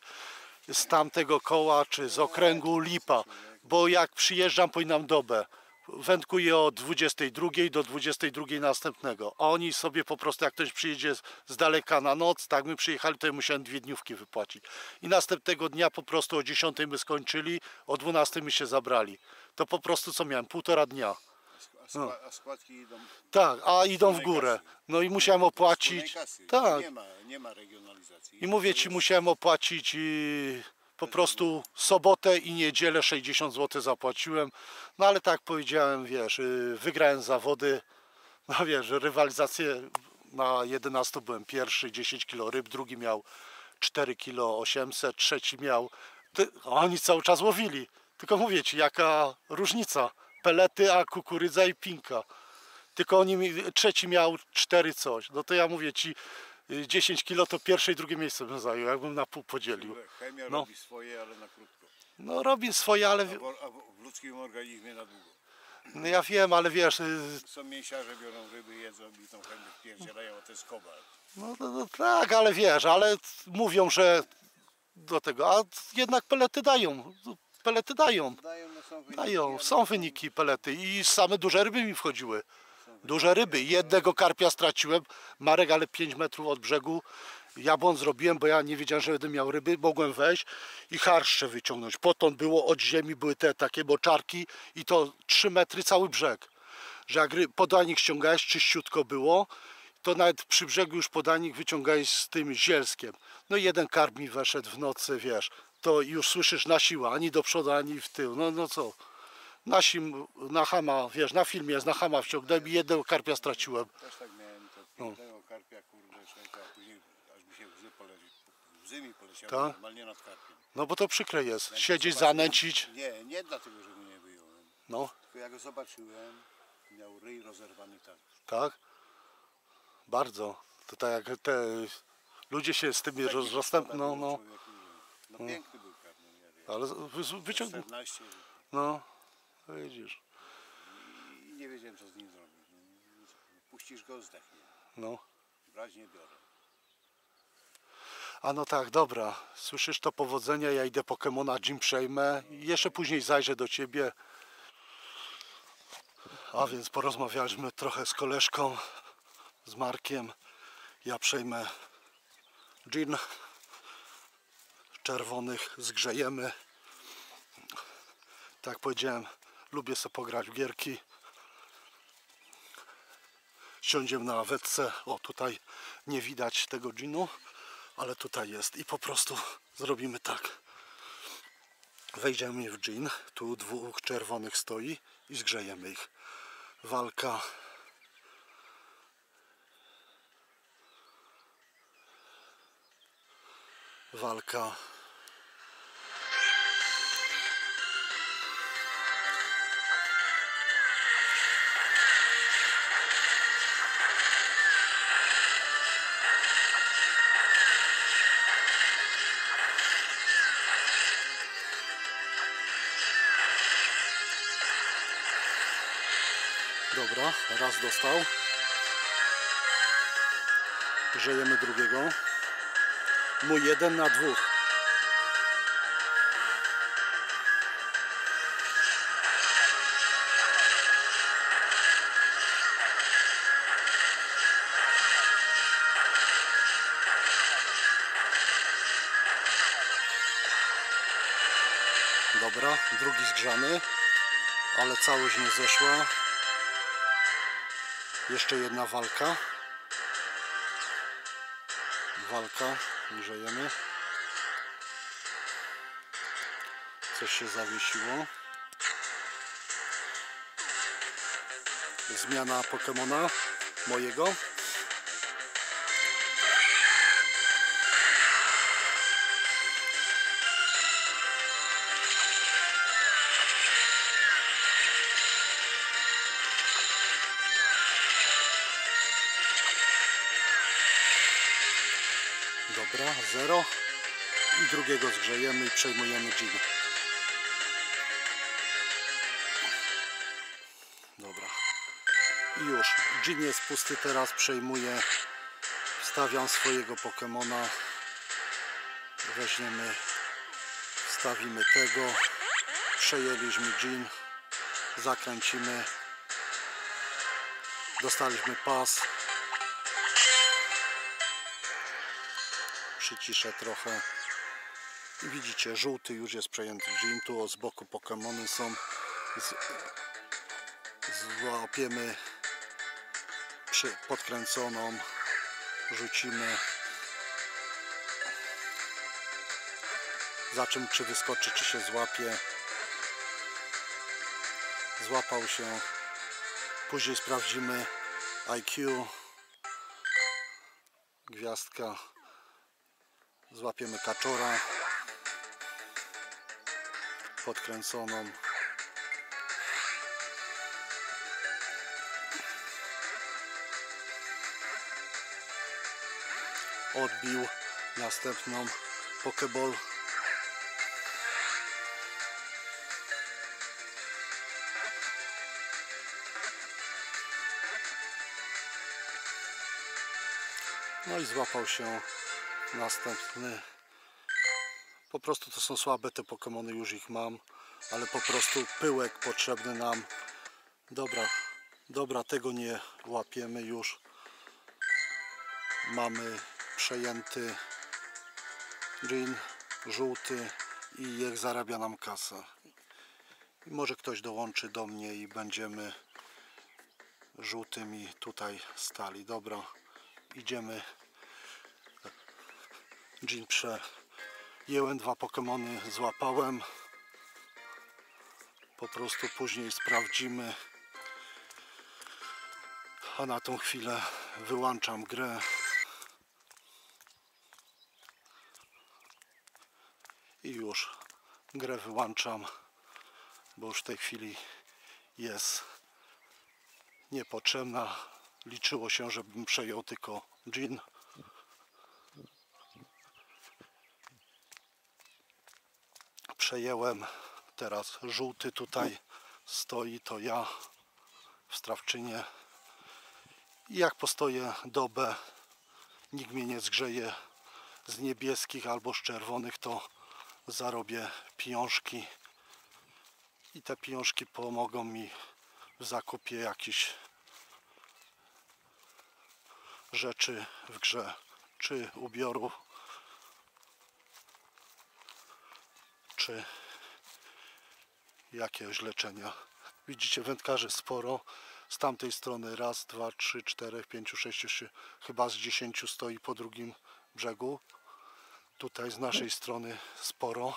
z tamtego koła czy z okręgu lipa. Bo jak przyjeżdżam, powinnam dobę. Wędkuję od dwudziestej drugiej do dwudziestej drugiej następnego. A oni sobie po prostu, jak ktoś przyjedzie z daleka na noc, tak my przyjechali, to ja musiałem dwie dniówki wypłacić. I następnego dnia po prostu o dziesiątej my skończyli, o dwunastej my się zabrali. To po prostu co miałem? Półtora dnia. No. A składki idą. Tak, a idą w górę. No i musiałem opłacić. Tak. Nie ma, nie ma regionalizacji. I mówię ci, musiałem opłacić i po prostu sobotę i niedzielę sześćdziesiąt złotych zapłaciłem. No ale tak powiedziałem, wiesz, wygrałem zawody. No wiesz, rywalizację na jedenastu byłem pierwszy, dziesięć kilo ryb, drugi miał cztery kilo osiemset, trzeci miał. A oni cały czas łowili. Tylko mówię ci, jaka różnica. Pelety, a kukurydza i pinka. Tylko oni mi, trzeci miał cztery coś. No to ja mówię ci, dziesięć kilo to pierwsze i drugie miejsce bym zajął, jakbym na pół podzielił. Chemia no. robi swoje, ale na krótko. No robi swoje, ale... A w, a w ludzkim organizmie na długo. No ja wiem, ale wiesz... Są mięsiarze, biorą ryby, jedzą i tą chemię wpierdzielają, a to jest kobalt. No, no, no tak, ale wiesz, ale mówią, że do tego, a jednak pelety dają. Pelety dają. Dają, no są wyniki, Dają, są wyniki pelety i same duże ryby mi wchodziły. Duże ryby. Jednego karpia straciłem, Marek, ale pięć metrów od brzegu. Ja błąd zrobiłem, bo ja nie wiedziałem, że będę miał ryby. Mogłem wejść i charszcze wyciągnąć. Potąd było od ziemi, były te takie boczarki i to trzy metry cały brzeg. Że jak podanik ściągałeś, czyściutko było, to nawet przy brzegu już podanik wyciągałeś z tym zielskiem. No i jeden karp mi weszedł w nocy, wiesz. To już słyszysz na siłę, ani do przodu, ani w tył. No, no co? Na sim, na hama, wiesz, na filmie jest, na hama wciągnąłem i jednego karpia straciłem. Też tak miałem, to jednego karpia, kurde, człowieka, a później aż mi się łzy poleci, łzy mi poleciały Ta? normalnie nad karpiem. No bo to przykre jest, Jak siedzieć, zobaczyłem- zanęcić. Nie, nie dlatego, że go nie wyjąłem. No, Tylko jak go zobaczyłem, miał ryj rozerwany tak. tak? Bardzo. To tak jak te ludzie się z tymi Taki rozrostem, szkoda no, było no, człowieku, że- No piękny był karp, no nie wiem. ale wy- wyciągnął. czternaście No, widzisz, i nie wiedziałem co z nim zrobić. Puścisz go, zdechnie. no. Brać nie biorę. A no tak, dobra, słyszysz to, powodzenia, ja idę Pokemona Gym przejmę i jeszcze później zajrzę do ciebie. A więc porozmawialiśmy trochę z koleżką, z Markiem. Ja przejmę gin czerwonych, zgrzejemy. Tak jak powiedziałem, lubię sobie pograć w gierki. Siądziemy na lawetce. O, tutaj nie widać tego ginu, ale tutaj jest. I po prostu zrobimy tak. Wejdziemy w gin. Tu dwóch czerwonych stoi i zgrzejemy ich. walka. Walka. Dobra, raz dostał. Grzejemy drugiego. Mój jeden na dwóch. Dobra, drugi zgrzany, ale całość nie zeszła. Jeszcze jedna walka. Walka, grzejemy. Coś się zawiesiło. Zmiana Pokemona mojego. Dobra, zero. I drugiego zgrzejemy i przejmujemy dżin. Dobra. I już. Dżin jest pusty, teraz przejmuję. Wstawiam swojego Pokemona. Weźmiemy, wstawimy tego. Przejęliśmy dżin. Zakręcimy. Dostaliśmy pas. Przyciszę trochę. I widzicie, żółty już jest przejęty dżin. Tu z boku Pokemony są. Z, złapiemy przy, podkręconą. Rzucimy. Zobaczymy, czy wyskoczy, czy się złapie. Złapał się. Później sprawdzimy I Q. Gwiazdka. Złapiemy kaczora podkręconą. Odbił następną Pokeball. No i złapał się następny. Po prostu to są słabe te Pokemony, już ich mam, ale po prostu pyłek potrzebny nam. Dobra, dobra, tego nie łapiemy już. Mamy przejęty dżin, żółty i jak zarabia nam kasę. I może ktoś dołączy do mnie i będziemy żółtymi tutaj stali. Dobra, idziemy. Dżin przejęłem, dwa Pokemony złapałem. Po prostu później sprawdzimy. A na tą chwilę wyłączam grę. I już grę wyłączam, bo już w tej chwili jest niepotrzebna. Liczyło się, żebym przejął tylko dżin. Przejęłem, teraz żółty tutaj stoi, to ja w Strawczynie. I jak postoję dobę, nikt mnie nie zgrzeje z niebieskich albo z czerwonych, to zarobię pieniążki i te pieniążki pomogą mi w zakupie jakichś rzeczy w grze, czy ubioru, czy jakiegoś leczenia. Widzicie, wędkarzy sporo. Z tamtej strony raz, dwa, trzy, cztery, pięciu, sześciu, chyba z dziesięciu stoi po drugim brzegu. Tutaj z naszej strony sporo.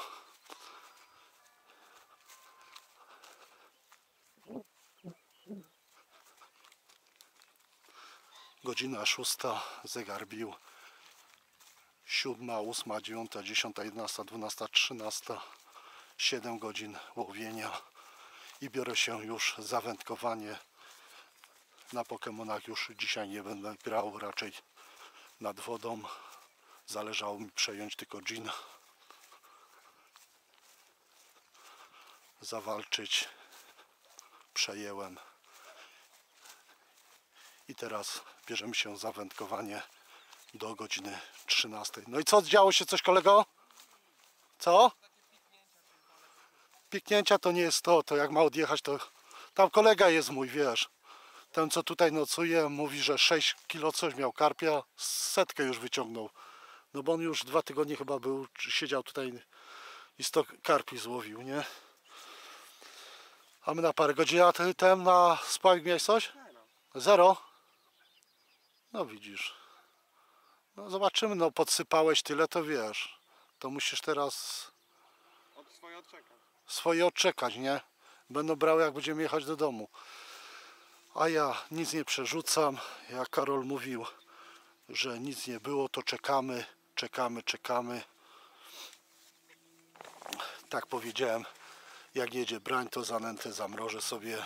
Godzina szósta, zegar bił. Siódma, ósma, dziewiąta, dziesiąta, jedenasta, dwunasta, trzynasta. Siedem godzin łowienia. I biorę się już za wędkowanie. Na Pokemonach już dzisiaj nie będę grał, raczej nad wodą. Zależało mi przejąć tylko dżin. Zawalczyć. Przejęłem. I teraz bierzemy się za wędkowanie do godziny trzynastej. No i co? Działo się coś, kolego? Co? Piknięcia to nie jest to. To jak ma odjechać, to... Tam kolega jest mój, wiesz. Ten, co tutaj nocuje, mówi, że sześć kilo coś miał karpia. Setkę już wyciągnął. No bo on już dwa tygodnie chyba był, siedział tutaj i sto karpi złowił, nie? A my na parę godzin, a ty ten na spławik miałeś coś? Zero? No widzisz. No zobaczymy, no podsypałeś tyle, to wiesz. To musisz teraz Od swoje odczekać. swoje odczekać, nie? Będą brały, jak będziemy jechać do domu. A ja nic nie przerzucam. Jak Karol mówił, że nic nie było, to czekamy, czekamy, czekamy. Tak powiedziałem, jak jedzie brań, to zanętę zamrożę sobie.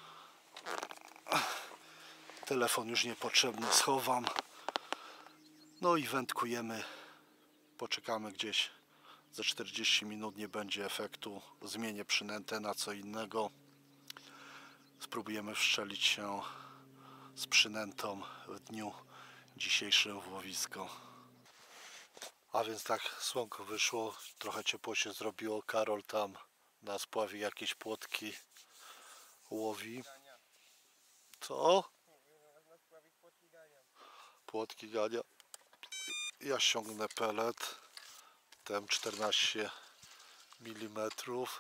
Telefon już niepotrzebny schowam. No i wędkujemy. Poczekamy gdzieś za czterdzieści minut, nie będzie efektu. Zmienię przynętę na co innego. Spróbujemy wszczelić się z przynętą w dniu dzisiejszym w łowisko. A więc tak, słonko wyszło, trochę ciepło się zrobiło. Karol tam na spławie jakieś płotki łowi. Co? Płotki gania. Ja ściągnę pelet. Tem czternaście milimetrów.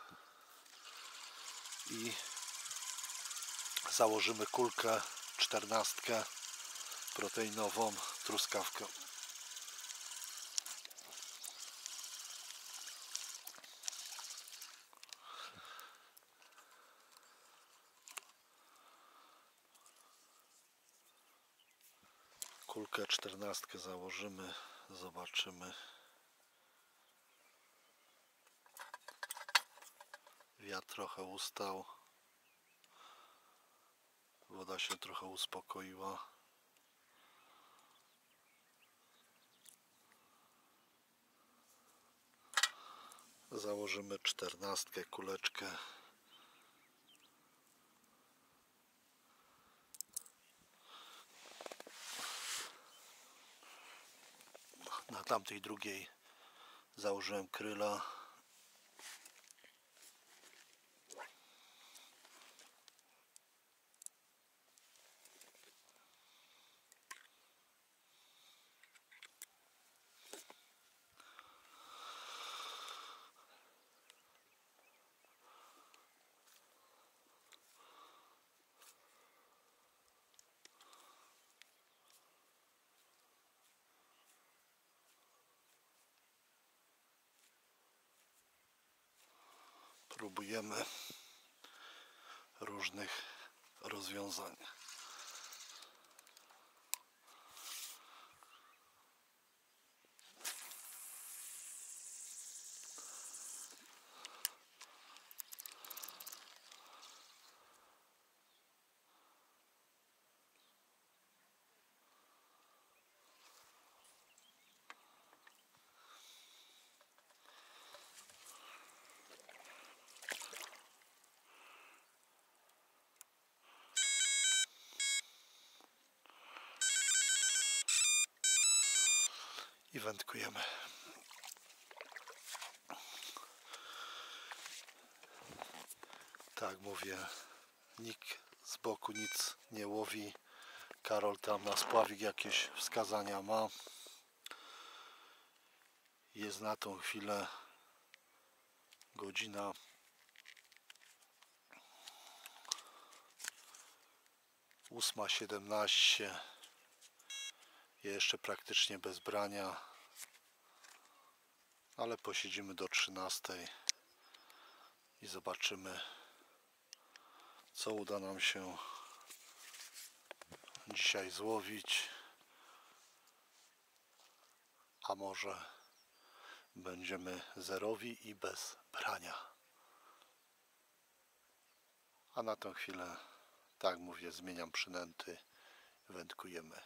I założymy kulkę czternastkę proteinową, truskawkę. Kulkę czternastkę założymy, zobaczymy. Wiatr trochę ustał. Woda się trochę uspokoiła. Założymy czternastkę, kuleczkę. Na tamtej drugiej założyłem kryla. Próbujemy różnych rozwiązań. I wędkujemy. Tak mówię, nikt z boku nic nie łowi. Karol tam na spławik jakieś wskazania ma. Jest na tą chwilę godzina ósma siedemnaście. Jeszcze praktycznie bez brania, ale posiedzimy do trzynastej i zobaczymy, co uda nam się dzisiaj złowić, a może będziemy zerowi i bez brania. A na tę chwilę, tak mówię, zmieniam przynęty, wędkujemy.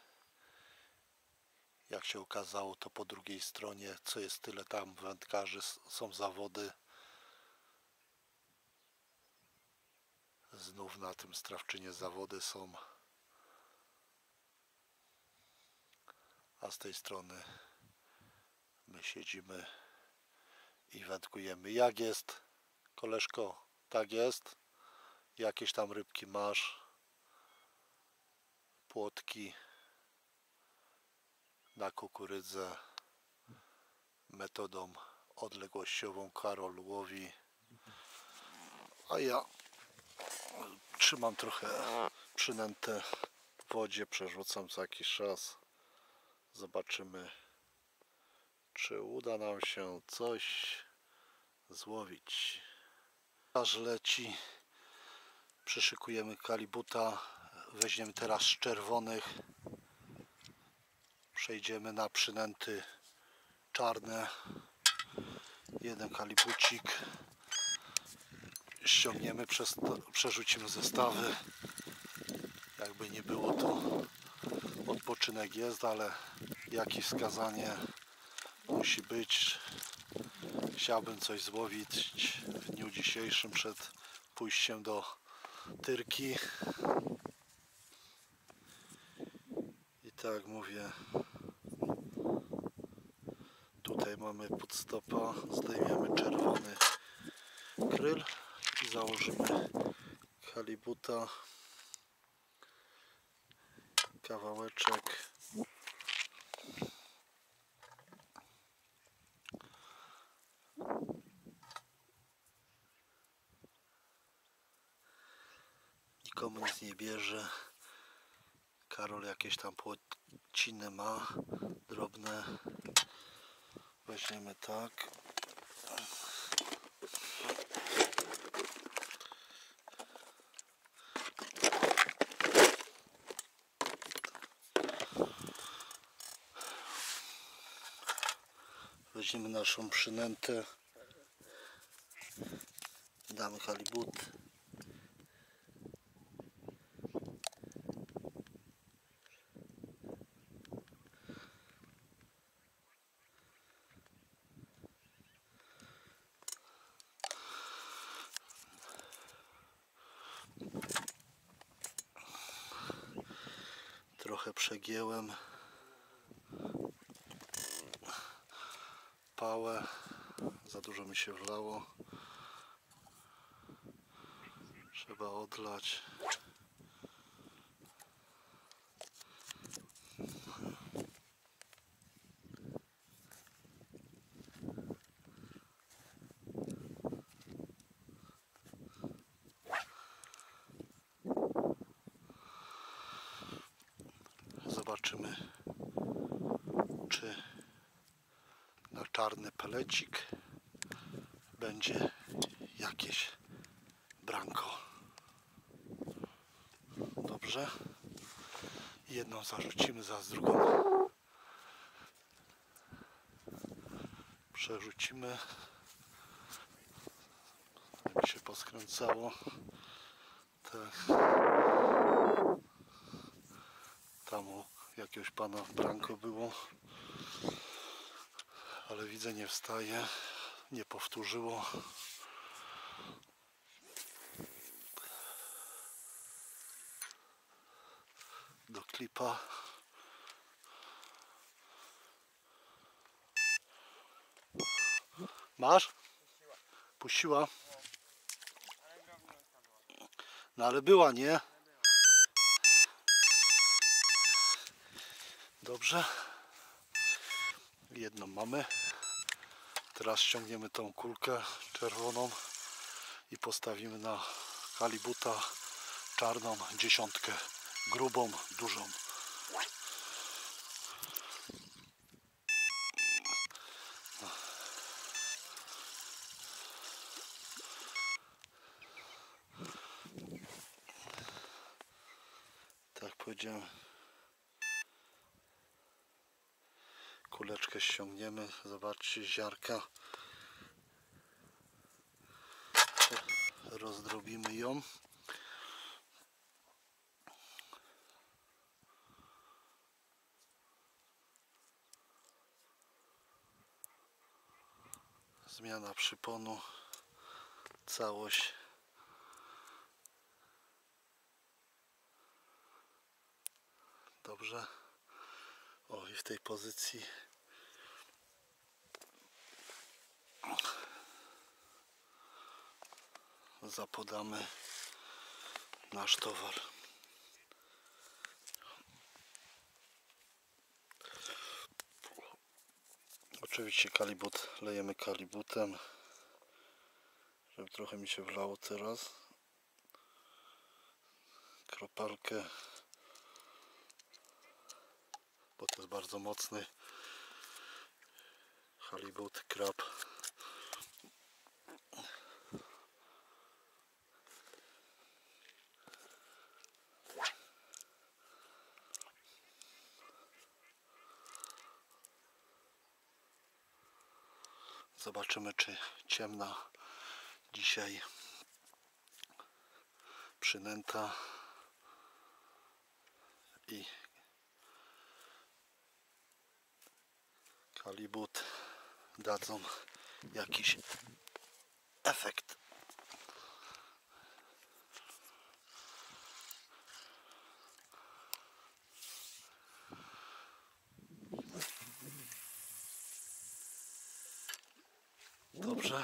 Jak się okazało, to po drugiej stronie, co jest tyle tam wędkarzy, są zawody. Znów na tym Strawczynie zawody są. A z tej strony my siedzimy i wędkujemy. Jak jest, koleżko? Tak jest? Jakieś tam rybki masz? Płotki na kukurydzę metodą odległościową. Karol łowi, a ja trzymam trochę przynętę w wodzie, przerzucam co jakiś czas. Zobaczymy, czy uda nam się coś złowić. Aż leci. Przyszykujemy kalibuta. Weźmiemy teraz z czerwonych. Przejdziemy na przynęty czarne. Jeden kalibucik. Ściągniemy, przerzucimy zestawy. Jakby nie było, to odpoczynek jest, ale jakieś wskazanie musi być. Chciałbym coś złowić w dniu dzisiejszym przed pójściem do Tyrki. I tak mówię, tutaj mamy podstopa, zdejmiemy czerwony kryl i założymy kalibuta, kawałeczek. Nikomu nic nie bierze. Karol jakieś tam płociny ma, drobne. Weźmiemy tak. Weźmiemy naszą przynętę. Damy halibut. Trochę przegięłem pałę, za dużo mi się wlało, trzeba odlać. Zobaczymy, czy na czarny pelecik będzie jakieś branko. Dobrze. Jedną zarzucimy, za drugą przerzucimy. Żeby się poskręcało. Tak. Tam u jakiegoś pana branko było, ale widzę, nie wstaje, nie powtórzyło. Do klipa. Masz? Puściła. No ale była, nie? Dobrze. Jedną mamy. Teraz ściągniemy tą kulkę czerwoną i postawimy na halibuta czarną dziesiątkę. Grubą, dużą. No. Tak powiedziałem. kuleczkę ściągniemy. Zobaczcie, ziarka. Rozdrobimy ją. Zmiana przyponu. Całość. Dobrze. O, i w tej pozycji zapodamy nasz towar. Oczywiście kalibut lejemy kalibutem, żeby trochę mi się wlało teraz. Kropelkę, bo to jest bardzo mocny halibut, krab. Zobaczymy, czy ciemna dzisiaj przynęta i kalibut dadzą jakiś efekt. Dobrze.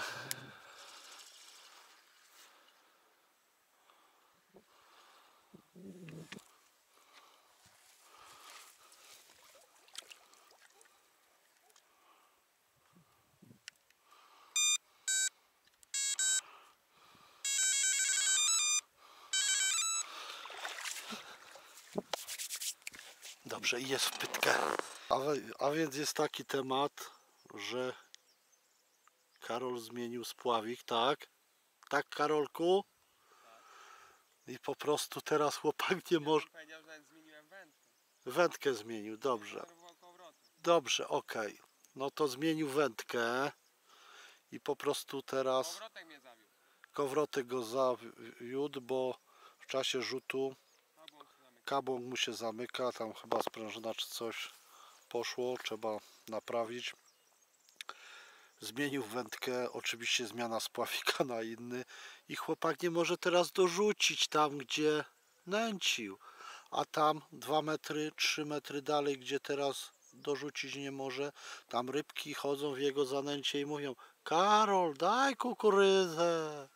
Dobrze, i jest wpytka. A, a więc jest taki temat, że Karol zmienił spławik, tak? Tak, Karolku? I po prostu teraz chłopak nie może... Powiedział, że zmieniłem wędkę. Wędkę zmienił, dobrze. Obserwował kołowrotem. Dobrze, okej. No to zmienił wędkę i po prostu teraz Kołowrotek mnie zawiódł. kowrotek go zawiódł, bo w czasie rzutu Kabłąk się zamyka. kabłąk mu się zamyka, tam chyba sprężyna czy coś poszło, trzeba naprawić. Zmienił wędkę, oczywiście zmiana spławika na inny i chłopak nie może teraz dorzucić tam, gdzie nęcił, a tam dwa metry, trzy metry dalej, gdzie teraz dorzucić nie może, tam rybki chodzą w jego zanęcie i mówią: Karol, daj kukurydzę.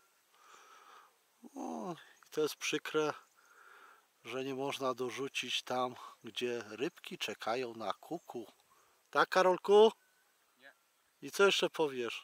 O, i to jest przykre, że nie można dorzucić tam, gdzie rybki czekają na kuku. Tak, Karolku? Nie. I co jeszcze powiesz?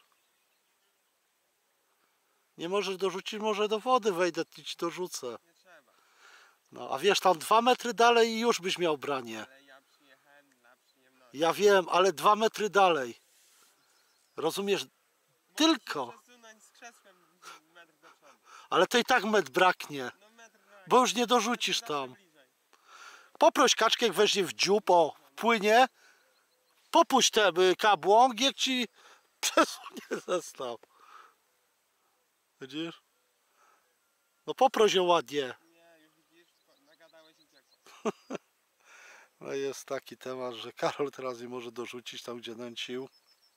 Nie możesz dorzucić, może do wody wejdę i ci dorzucę. Nie trzeba. No, a wiesz, tam dwa metry dalej i już byś miał branie. Ale ja przyjechałem dla przyjemności. Ja wiem, ale dwa metry dalej. Rozumiesz? Możesz Tylko. się przesunąć z krzesłem metr do przodu. Ale to i tak metr braknie, No metr brak. bo już nie dorzucisz Zawsze tam. bliżej. Poproś kaczkę, jak weźmie w dziób, o, płynie. Popuść ten y, kabłąk, jak ci przesunie zestaw. Widzisz? No poproś ją ładnie. Nie, już widzisz, nagadałeś i uciekło. No jest taki temat, że Karol teraz nie może dorzucić tam, gdzie nęcił.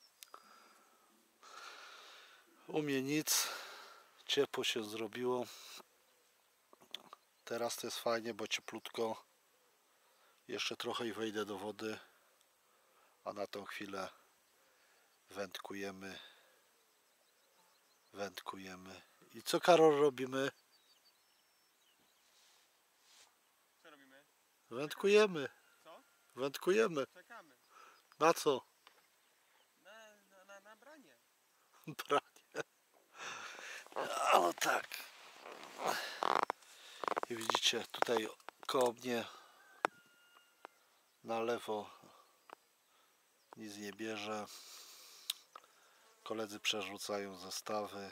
U mnie nic. Ciepło się zrobiło. Teraz to jest fajnie, bo cieplutko. Jeszcze trochę i wejdę do wody. A na tą chwilę wędkujemy. Wędkujemy. I co, Karol, robimy? Co robimy? Wędkujemy. Co? Wędkujemy. Czekamy. Na co? Na, na, na, na branie. Branie. A no tak. I widzicie, tutaj koło mnie na lewo nic nie bierze. Koledzy przerzucają zestawy.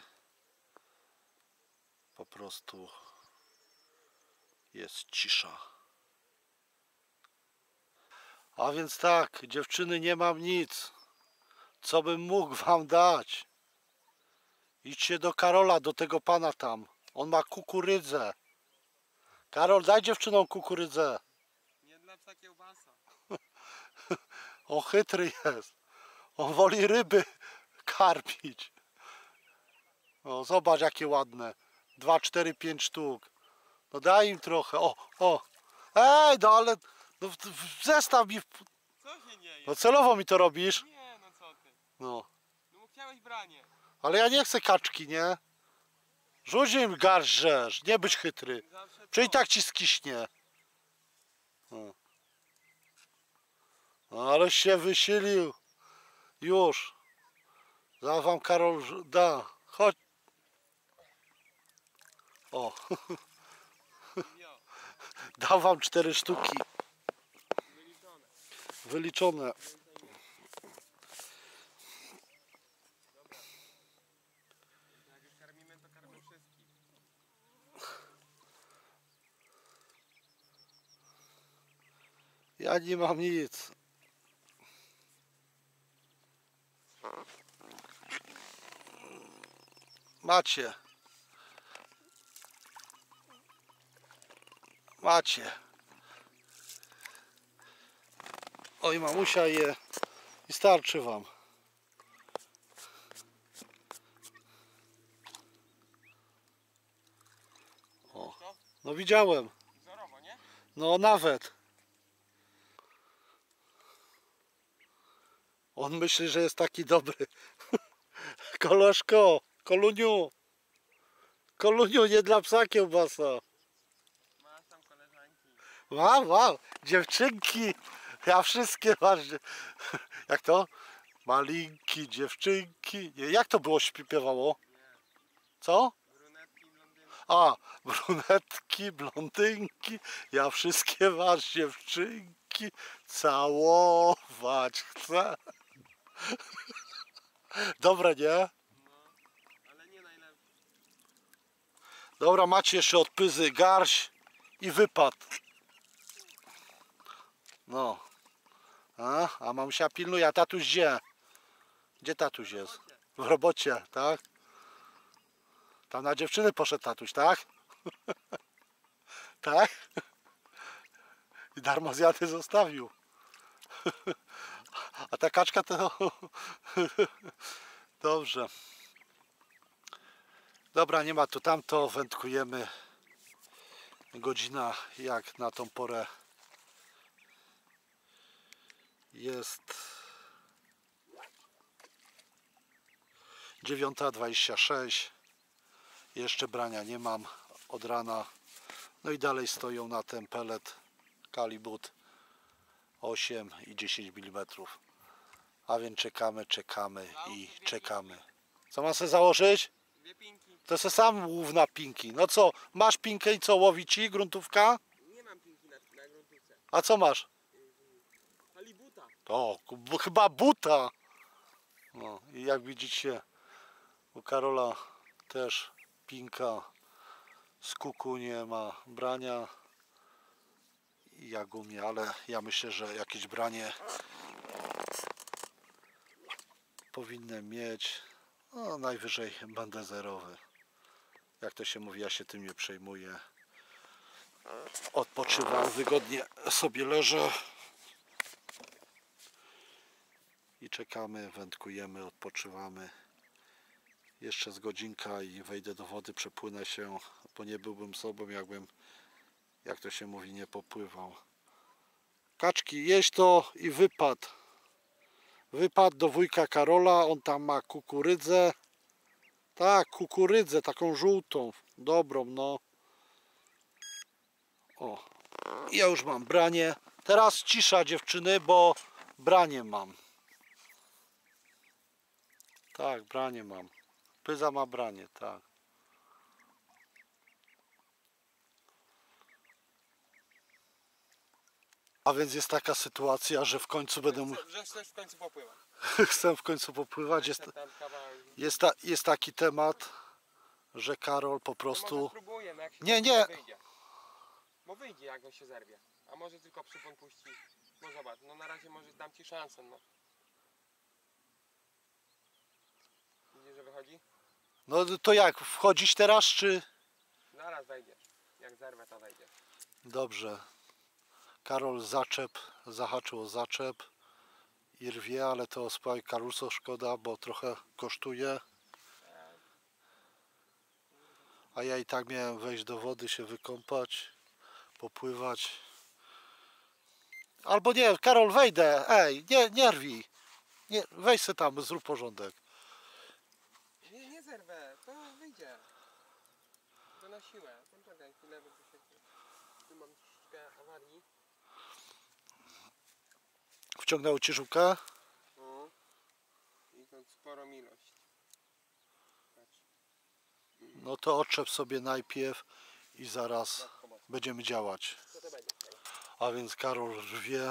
Po prostu jest cisza. A więc tak, dziewczyny, nie mam nic, co bym mógł wam dać. Idźcie do Karola, do tego pana tam. On ma kukurydzę. Karol, daj dziewczynom kukurydzę. Nie dla psa kiełbasa. On chytry jest. On woli ryby karpić. O, zobacz jakie ładne. Dwa, cztery, pięć sztuk. No daj im trochę. O, o. Ej, no ale no, w- w- zestaw mi. w- Co się nie No jest? celowo mi to robisz. Nie, no co ty. No. No bo chciałeś branie. Ale ja nie chcę kaczki, nie? Rzuć im garść, rzesz. Nie być chytry. Zawsze Czy i to. tak ci skiśnie. No. No ale się wysilił. Już. Za wam Karol rzu- da. Chodź. O. Jo, Dał wam cztery sztuki. wyliczone. Wyliczone. Dobra. Jak już karmimy, to karmy wszystkich. Ja nie mam nic. Macie. Macie. Oj, mamusia je i starczy wam. O, To no widziałem. wzorowo, nie? No nawet. On myśli, że jest taki dobry. Koleżko, koluniu. Koluniu, nie dla psa kiełbasa. Masz tam koleżanki. Wow, wow, dziewczynki. Ja wszystkie masz. Jak to? Malinki, dziewczynki. Nie, jak to było śpiewało? Nie. Co? Brunetki, blondynki. A, brunetki, blondynki. Ja wszystkie was dziewczynki całować chcę. Dobre, nie? No, ale nie najlepsze. Dobra, macie jeszcze odpyzy, garść i wypad. No. A, a mamusia pilnuje, a tatuś gdzie? Gdzie tatuś jest? W robocie, tak? Tam na dziewczyny poszedł tatuś, tak? Tak? I darmo zjady zostawił. A ta kaczka to... Dobrze. Dobra, nie ma tu tamto, wędkujemy. Godzina jak na tą porę jest dziewiąta dwadzieścia sześć. Jeszcze brania nie mam od rana. No i dalej stoją na ten pelet Kalibut osiem i dziesięć milimetrów. A więc czekamy, czekamy i czekamy. Co ma se założyć? Dwie pinki. To se sam łów na pinki. No co, masz pinkę i co, łowi ci gruntówka? Nie mam pinki na, na gruntówce. A co masz? Halibuta. O, b- chyba buta. No i jak widzicie, u Karola też pinka z kuku, nie ma brania. I jak u mnie, ale ja myślę, że jakieś branie powinnam mieć. No, najwyżej będę zerowy. Jak to się mówi, ja się tym nie przejmuję. Odpoczywam, wygodnie sobie leżę. I czekamy, wędkujemy, odpoczywamy. Jeszcze z godzinka i wejdę do wody, przepłynę się, bo nie byłbym sobą, jakbym, jak to się mówi, nie popływał. Kaczki, jeść to i wypad. Wypad do wujka Karola, on tam ma kukurydzę. Tak, kukurydzę, taką żółtą, dobrą, no. O, ja już mam branie. Teraz cisza, dziewczyny, bo branie mam. Tak, branie mam. Pyza ma branie, tak. A więc jest taka sytuacja, że w końcu będę mógł... Że chcesz w końcu popływać. Chcę w końcu popływać. Jest, Tam kawałek. jest, ta, jest taki temat, że Karol po To prostu... może spróbujemy, jak się Nie, nie. wyjdzie. Bo wyjdzie, jak on się zerwie. A może tylko przypon puści. No zobacz, no na razie może dam ci szansę, no. Widzisz, że wychodzi? No to jak, wchodzić teraz czy... Zaraz wejdziesz. Jak zerwę, to wejdziesz. Dobrze. Karol zaczep, zahaczył o zaczep i rwie, ale to spaj karuso szkoda, bo trochę kosztuje. A ja i tak miałem wejść do wody, się wykąpać, popływać. Albo nie, Karol, wejdę, ej, nie, nie rwij. Nie, weź se tam, zrób porządek. Nie, nie zerwę, to wyjdzie. To na siłę. Poczekaj chwilę, bo tu się... Tu mam troszeczkę awarii. Wciągnęło ci żukę? O. I to sporą ilość. Patrz. No to otrzep sobie najpierw i zaraz będziemy działać. Co to będzie? A więc Karol rwie.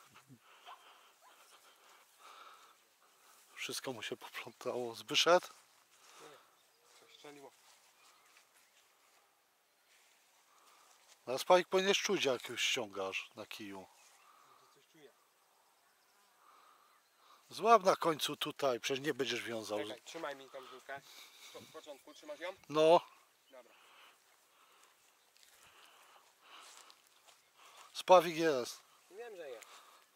Wszystko mu się poplątało. Zbyszedł? Coś strzeliło. Na spajk powinieneś czuć, jak już ściągasz na kiju. Coś czuję. Złap na końcu tutaj, przecież nie będziesz wiązał. Czekaj, trzymaj mi tą żółkę. Po, w początku trzymasz ją? No, Dobra. spawik jest. Wiem, że jest.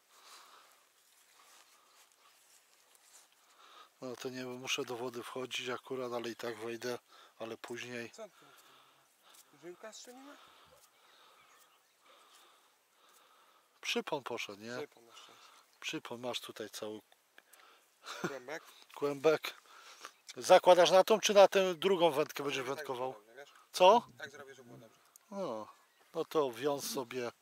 No to nie muszę do wody wchodzić akurat, ale i tak wejdę, ale później. Co tu? Żyłka strzeliła? Przypon poszedł, nie? Sypą na szczęście. Przypon, masz tutaj cały Kłębek? kłębek. Zakładasz na tą, czy na tę drugą wędkę będziesz Tak, wędkował? żeby było dobrze, wiesz? Co? Tak zrobię, żeby było dobrze. No, no to wiąż sobie.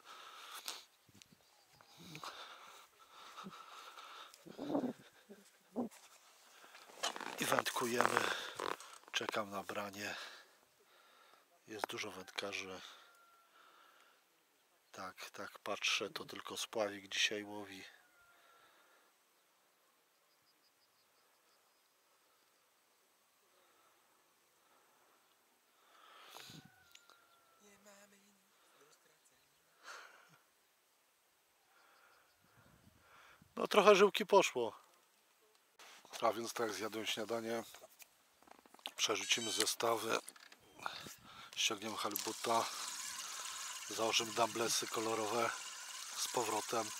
I wędkujemy. Czekam na branie. Jest dużo wędkarzy. Tak, tak patrzę, to tylko spławik dzisiaj łowi. No trochę żyłki poszło. A więc tak, zjadłem śniadanie. Przerzucimy zestawy. Ściągniemy halibuta. Założymy dumblesy kolorowe z powrotem.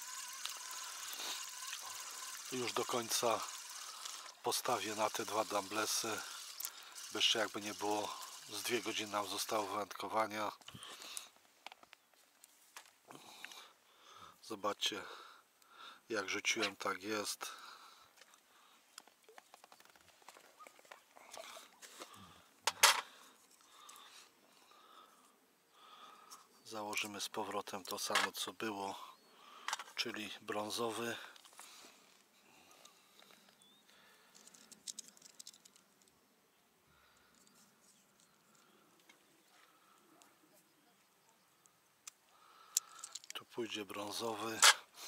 Już do końca postawię na te dwa dumblesy. Bo jeszcze jakby nie było, z dwie godziny nam zostało wędkowania. Zobaczcie, jak rzuciłem, tak jest. Założymy z powrotem to samo, co było, czyli brązowy. Tu pójdzie brązowy.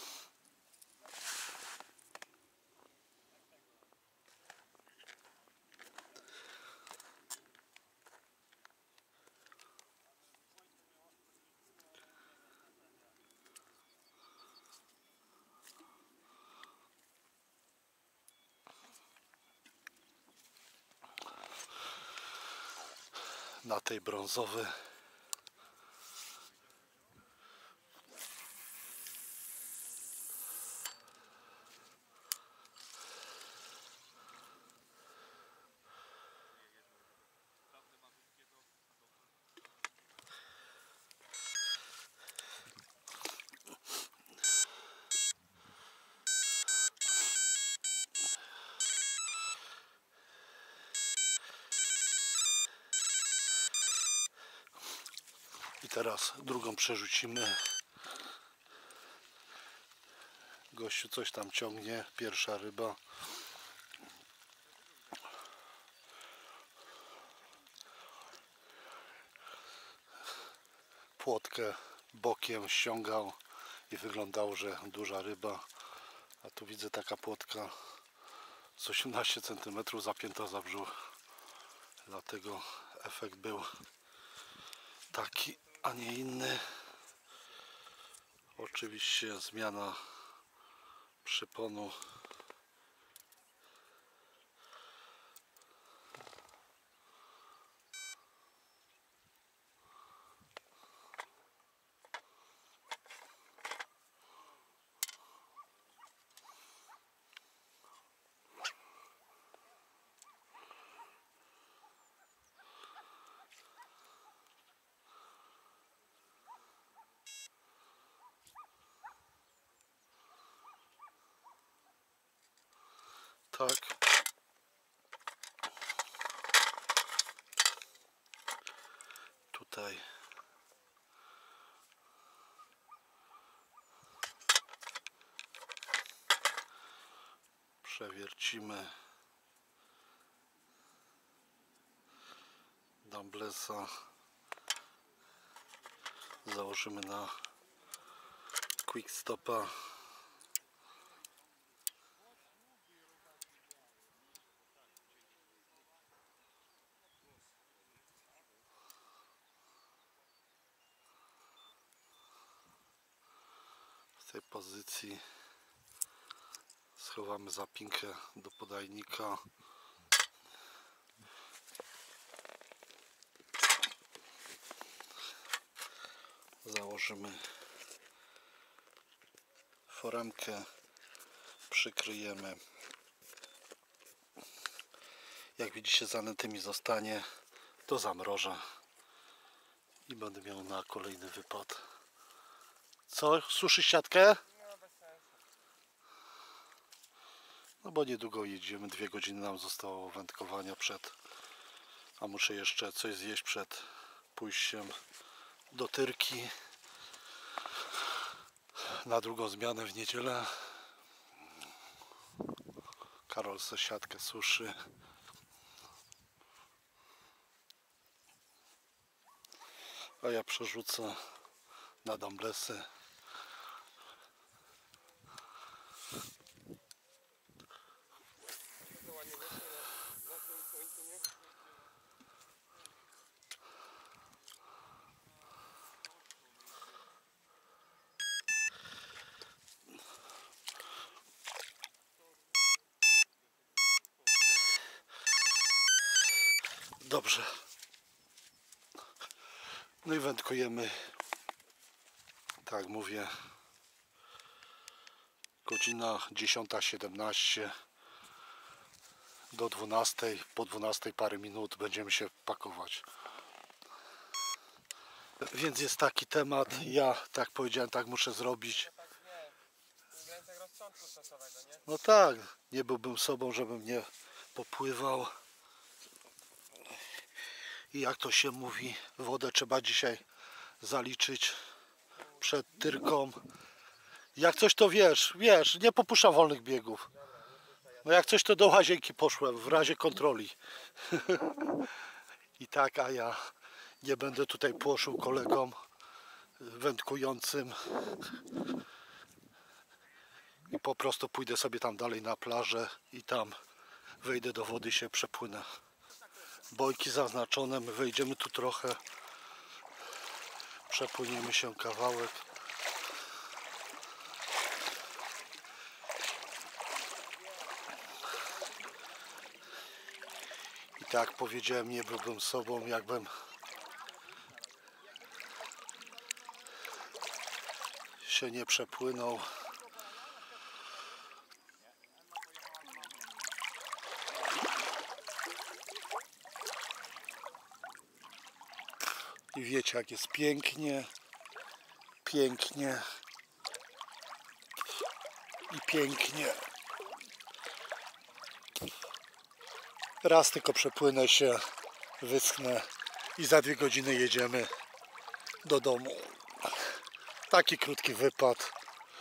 Na tej brązowy i teraz drugą przerzucimy. Gościu coś tam ciągnie, pierwsza ryba. Płotkę bokiem ściągał i wyglądało, że duża ryba. A tu widzę taka płotka z osiemnaście centymetrów zapięta za brzuch. Dlatego efekt był taki, a nie inny. Oczywiście zmiana przyponu. Tak. Tutaj przewiercimy dumbbellsa, założymy na quick stopa. W tej pozycji schowamy zapinkę do podajnika. Założymy foremkę, przykryjemy. Jak widzicie, zanęty mi zostanie, to zamrożę i będę miał na kolejny wypad. Co? Suszysz siatkę? No bez sensu. No bo niedługo jedziemy, dwie godziny nam zostało wędkowania przed, a muszę jeszcze coś zjeść przed pójściem do Tyrki na drugą zmianę w niedzielę. Karol se siatkę suszy. A ja przerzucę na dumbbellsy. To ładnie wyszło na, na tym słońcu, nie? Dobrze. No i wędkujemy, tak jak mówię, godzina dziesiąta siedemnaście do dwunastej, po dwunastej parę minut będziemy się pakować. Więc jest taki temat, ja tak powiedziałem, tak muszę zrobić. Tak nie. W granicach rozsądku stosowego, nie? No tak, nie byłbym sobą, żebym nie popływał. I jak to się mówi, wodę trzeba dzisiaj zaliczyć przed Tyrką. Jak coś to wiesz, wiesz, nie popuszczam wolnych biegów. No jak coś to do łazienki poszłem w razie kontroli. I tak, a ja nie będę tutaj płoszył kolegom wędkującym. I po prostu pójdę sobie tam dalej na plażę i tam wejdę do wody i się przepłynę. Bojki zaznaczone, my wejdziemy tu trochę, przepłyniemy się kawałek. I tak jak powiedziałem, nie byłbym sobą, jakbym się nie przepłynął. I wiecie, jak jest pięknie, pięknie i pięknie. Raz tylko przepłynę się, wyschnę i za dwie godziny jedziemy do domu. Taki krótki wypad.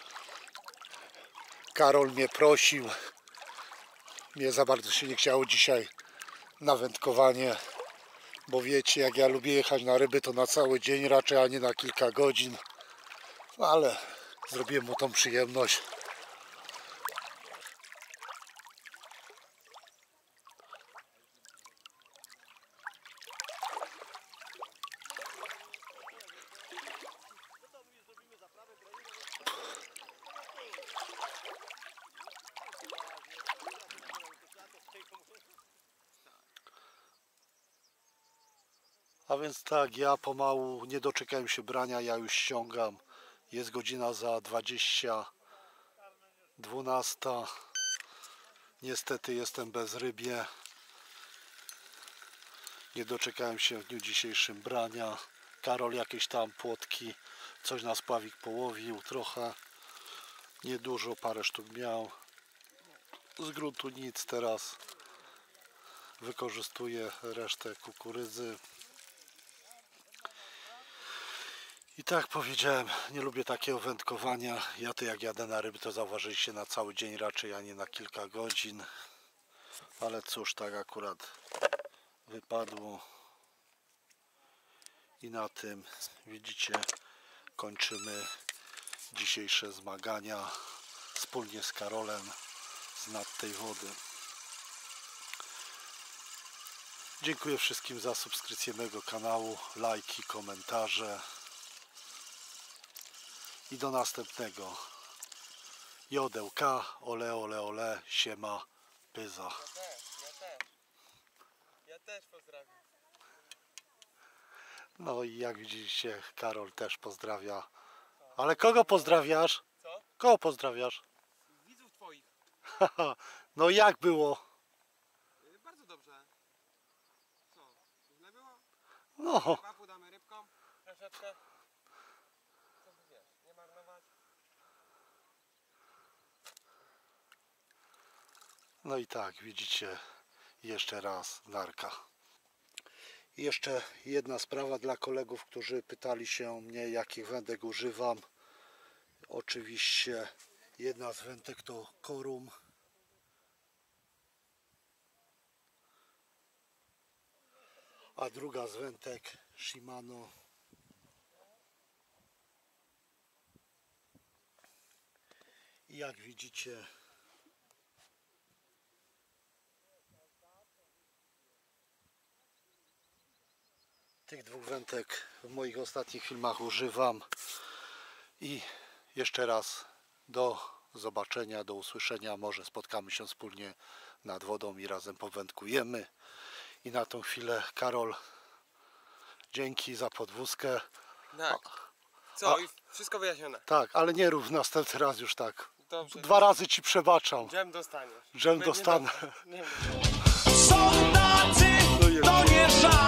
Karol mnie prosił. Mnie za bardzo się nie chciało dzisiaj na wędkowanie. Bo wiecie, jak ja lubię jechać na ryby, to na cały dzień raczej, a nie na kilka godzin. No ale zrobiłem mu tą przyjemność. A więc tak, ja pomału nie doczekałem się brania, ja już ściągam. Jest godzina za dwadzieścia dwunasta. Niestety jestem bez rybie. Nie doczekałem się w dniu dzisiejszym brania. Karol jakieś tam płotki, coś na spławik połowił, trochę. Niedużo, parę sztuk miał. Z gruntu nic, teraz wykorzystuję resztę kukurydzy. I tak powiedziałem, nie lubię takiego wędkowania. Ja to jak jadę na ryby, to zauważyliście, na cały dzień raczej, a nie na kilka godzin. Ale cóż, tak akurat wypadło. I na tym, widzicie, kończymy dzisiejsze zmagania wspólnie z Karolem z nad tej wody. Dziękuję wszystkim za subskrypcję mojego kanału, lajki, komentarze. I do następnego. Jodełka, ole, ole, ole, siema, pyza. Ja też, ja też. Ja też pozdrawiam. No i jak widzicie, Karol też pozdrawia. Ale kogo pozdrawiasz? Co? Kogo pozdrawiasz? Widzów twoich. No jak było? Yy, bardzo dobrze. Co? Źle było? No, Papu damy rybką. Troszeczkę. Co ty wiesz? Nie marnować. no i tak, widzicie, jeszcze raz narka. I jeszcze jedna sprawa dla kolegów, którzy pytali się mnie, jakich wędek używam. Oczywiście jedna z wędek to Korum. A druga z wędek Shimano. I jak widzicie, tych dwóch wędek w moich ostatnich filmach używam. I jeszcze raz do zobaczenia, do usłyszenia. Może spotkamy się wspólnie nad wodą i razem powędkujemy. I na tą chwilę, Karol, dzięki za podwózkę. Tak. Co? A- Już wszystko wyjaśnione. Tak, ale nie rób następny raz już tak. Dobrze. Dwa razy ci przebaczam. Dżem dostaniesz. Dżem Nie dostanę. dobrze. Nie, nie. Soldaty to nie żart.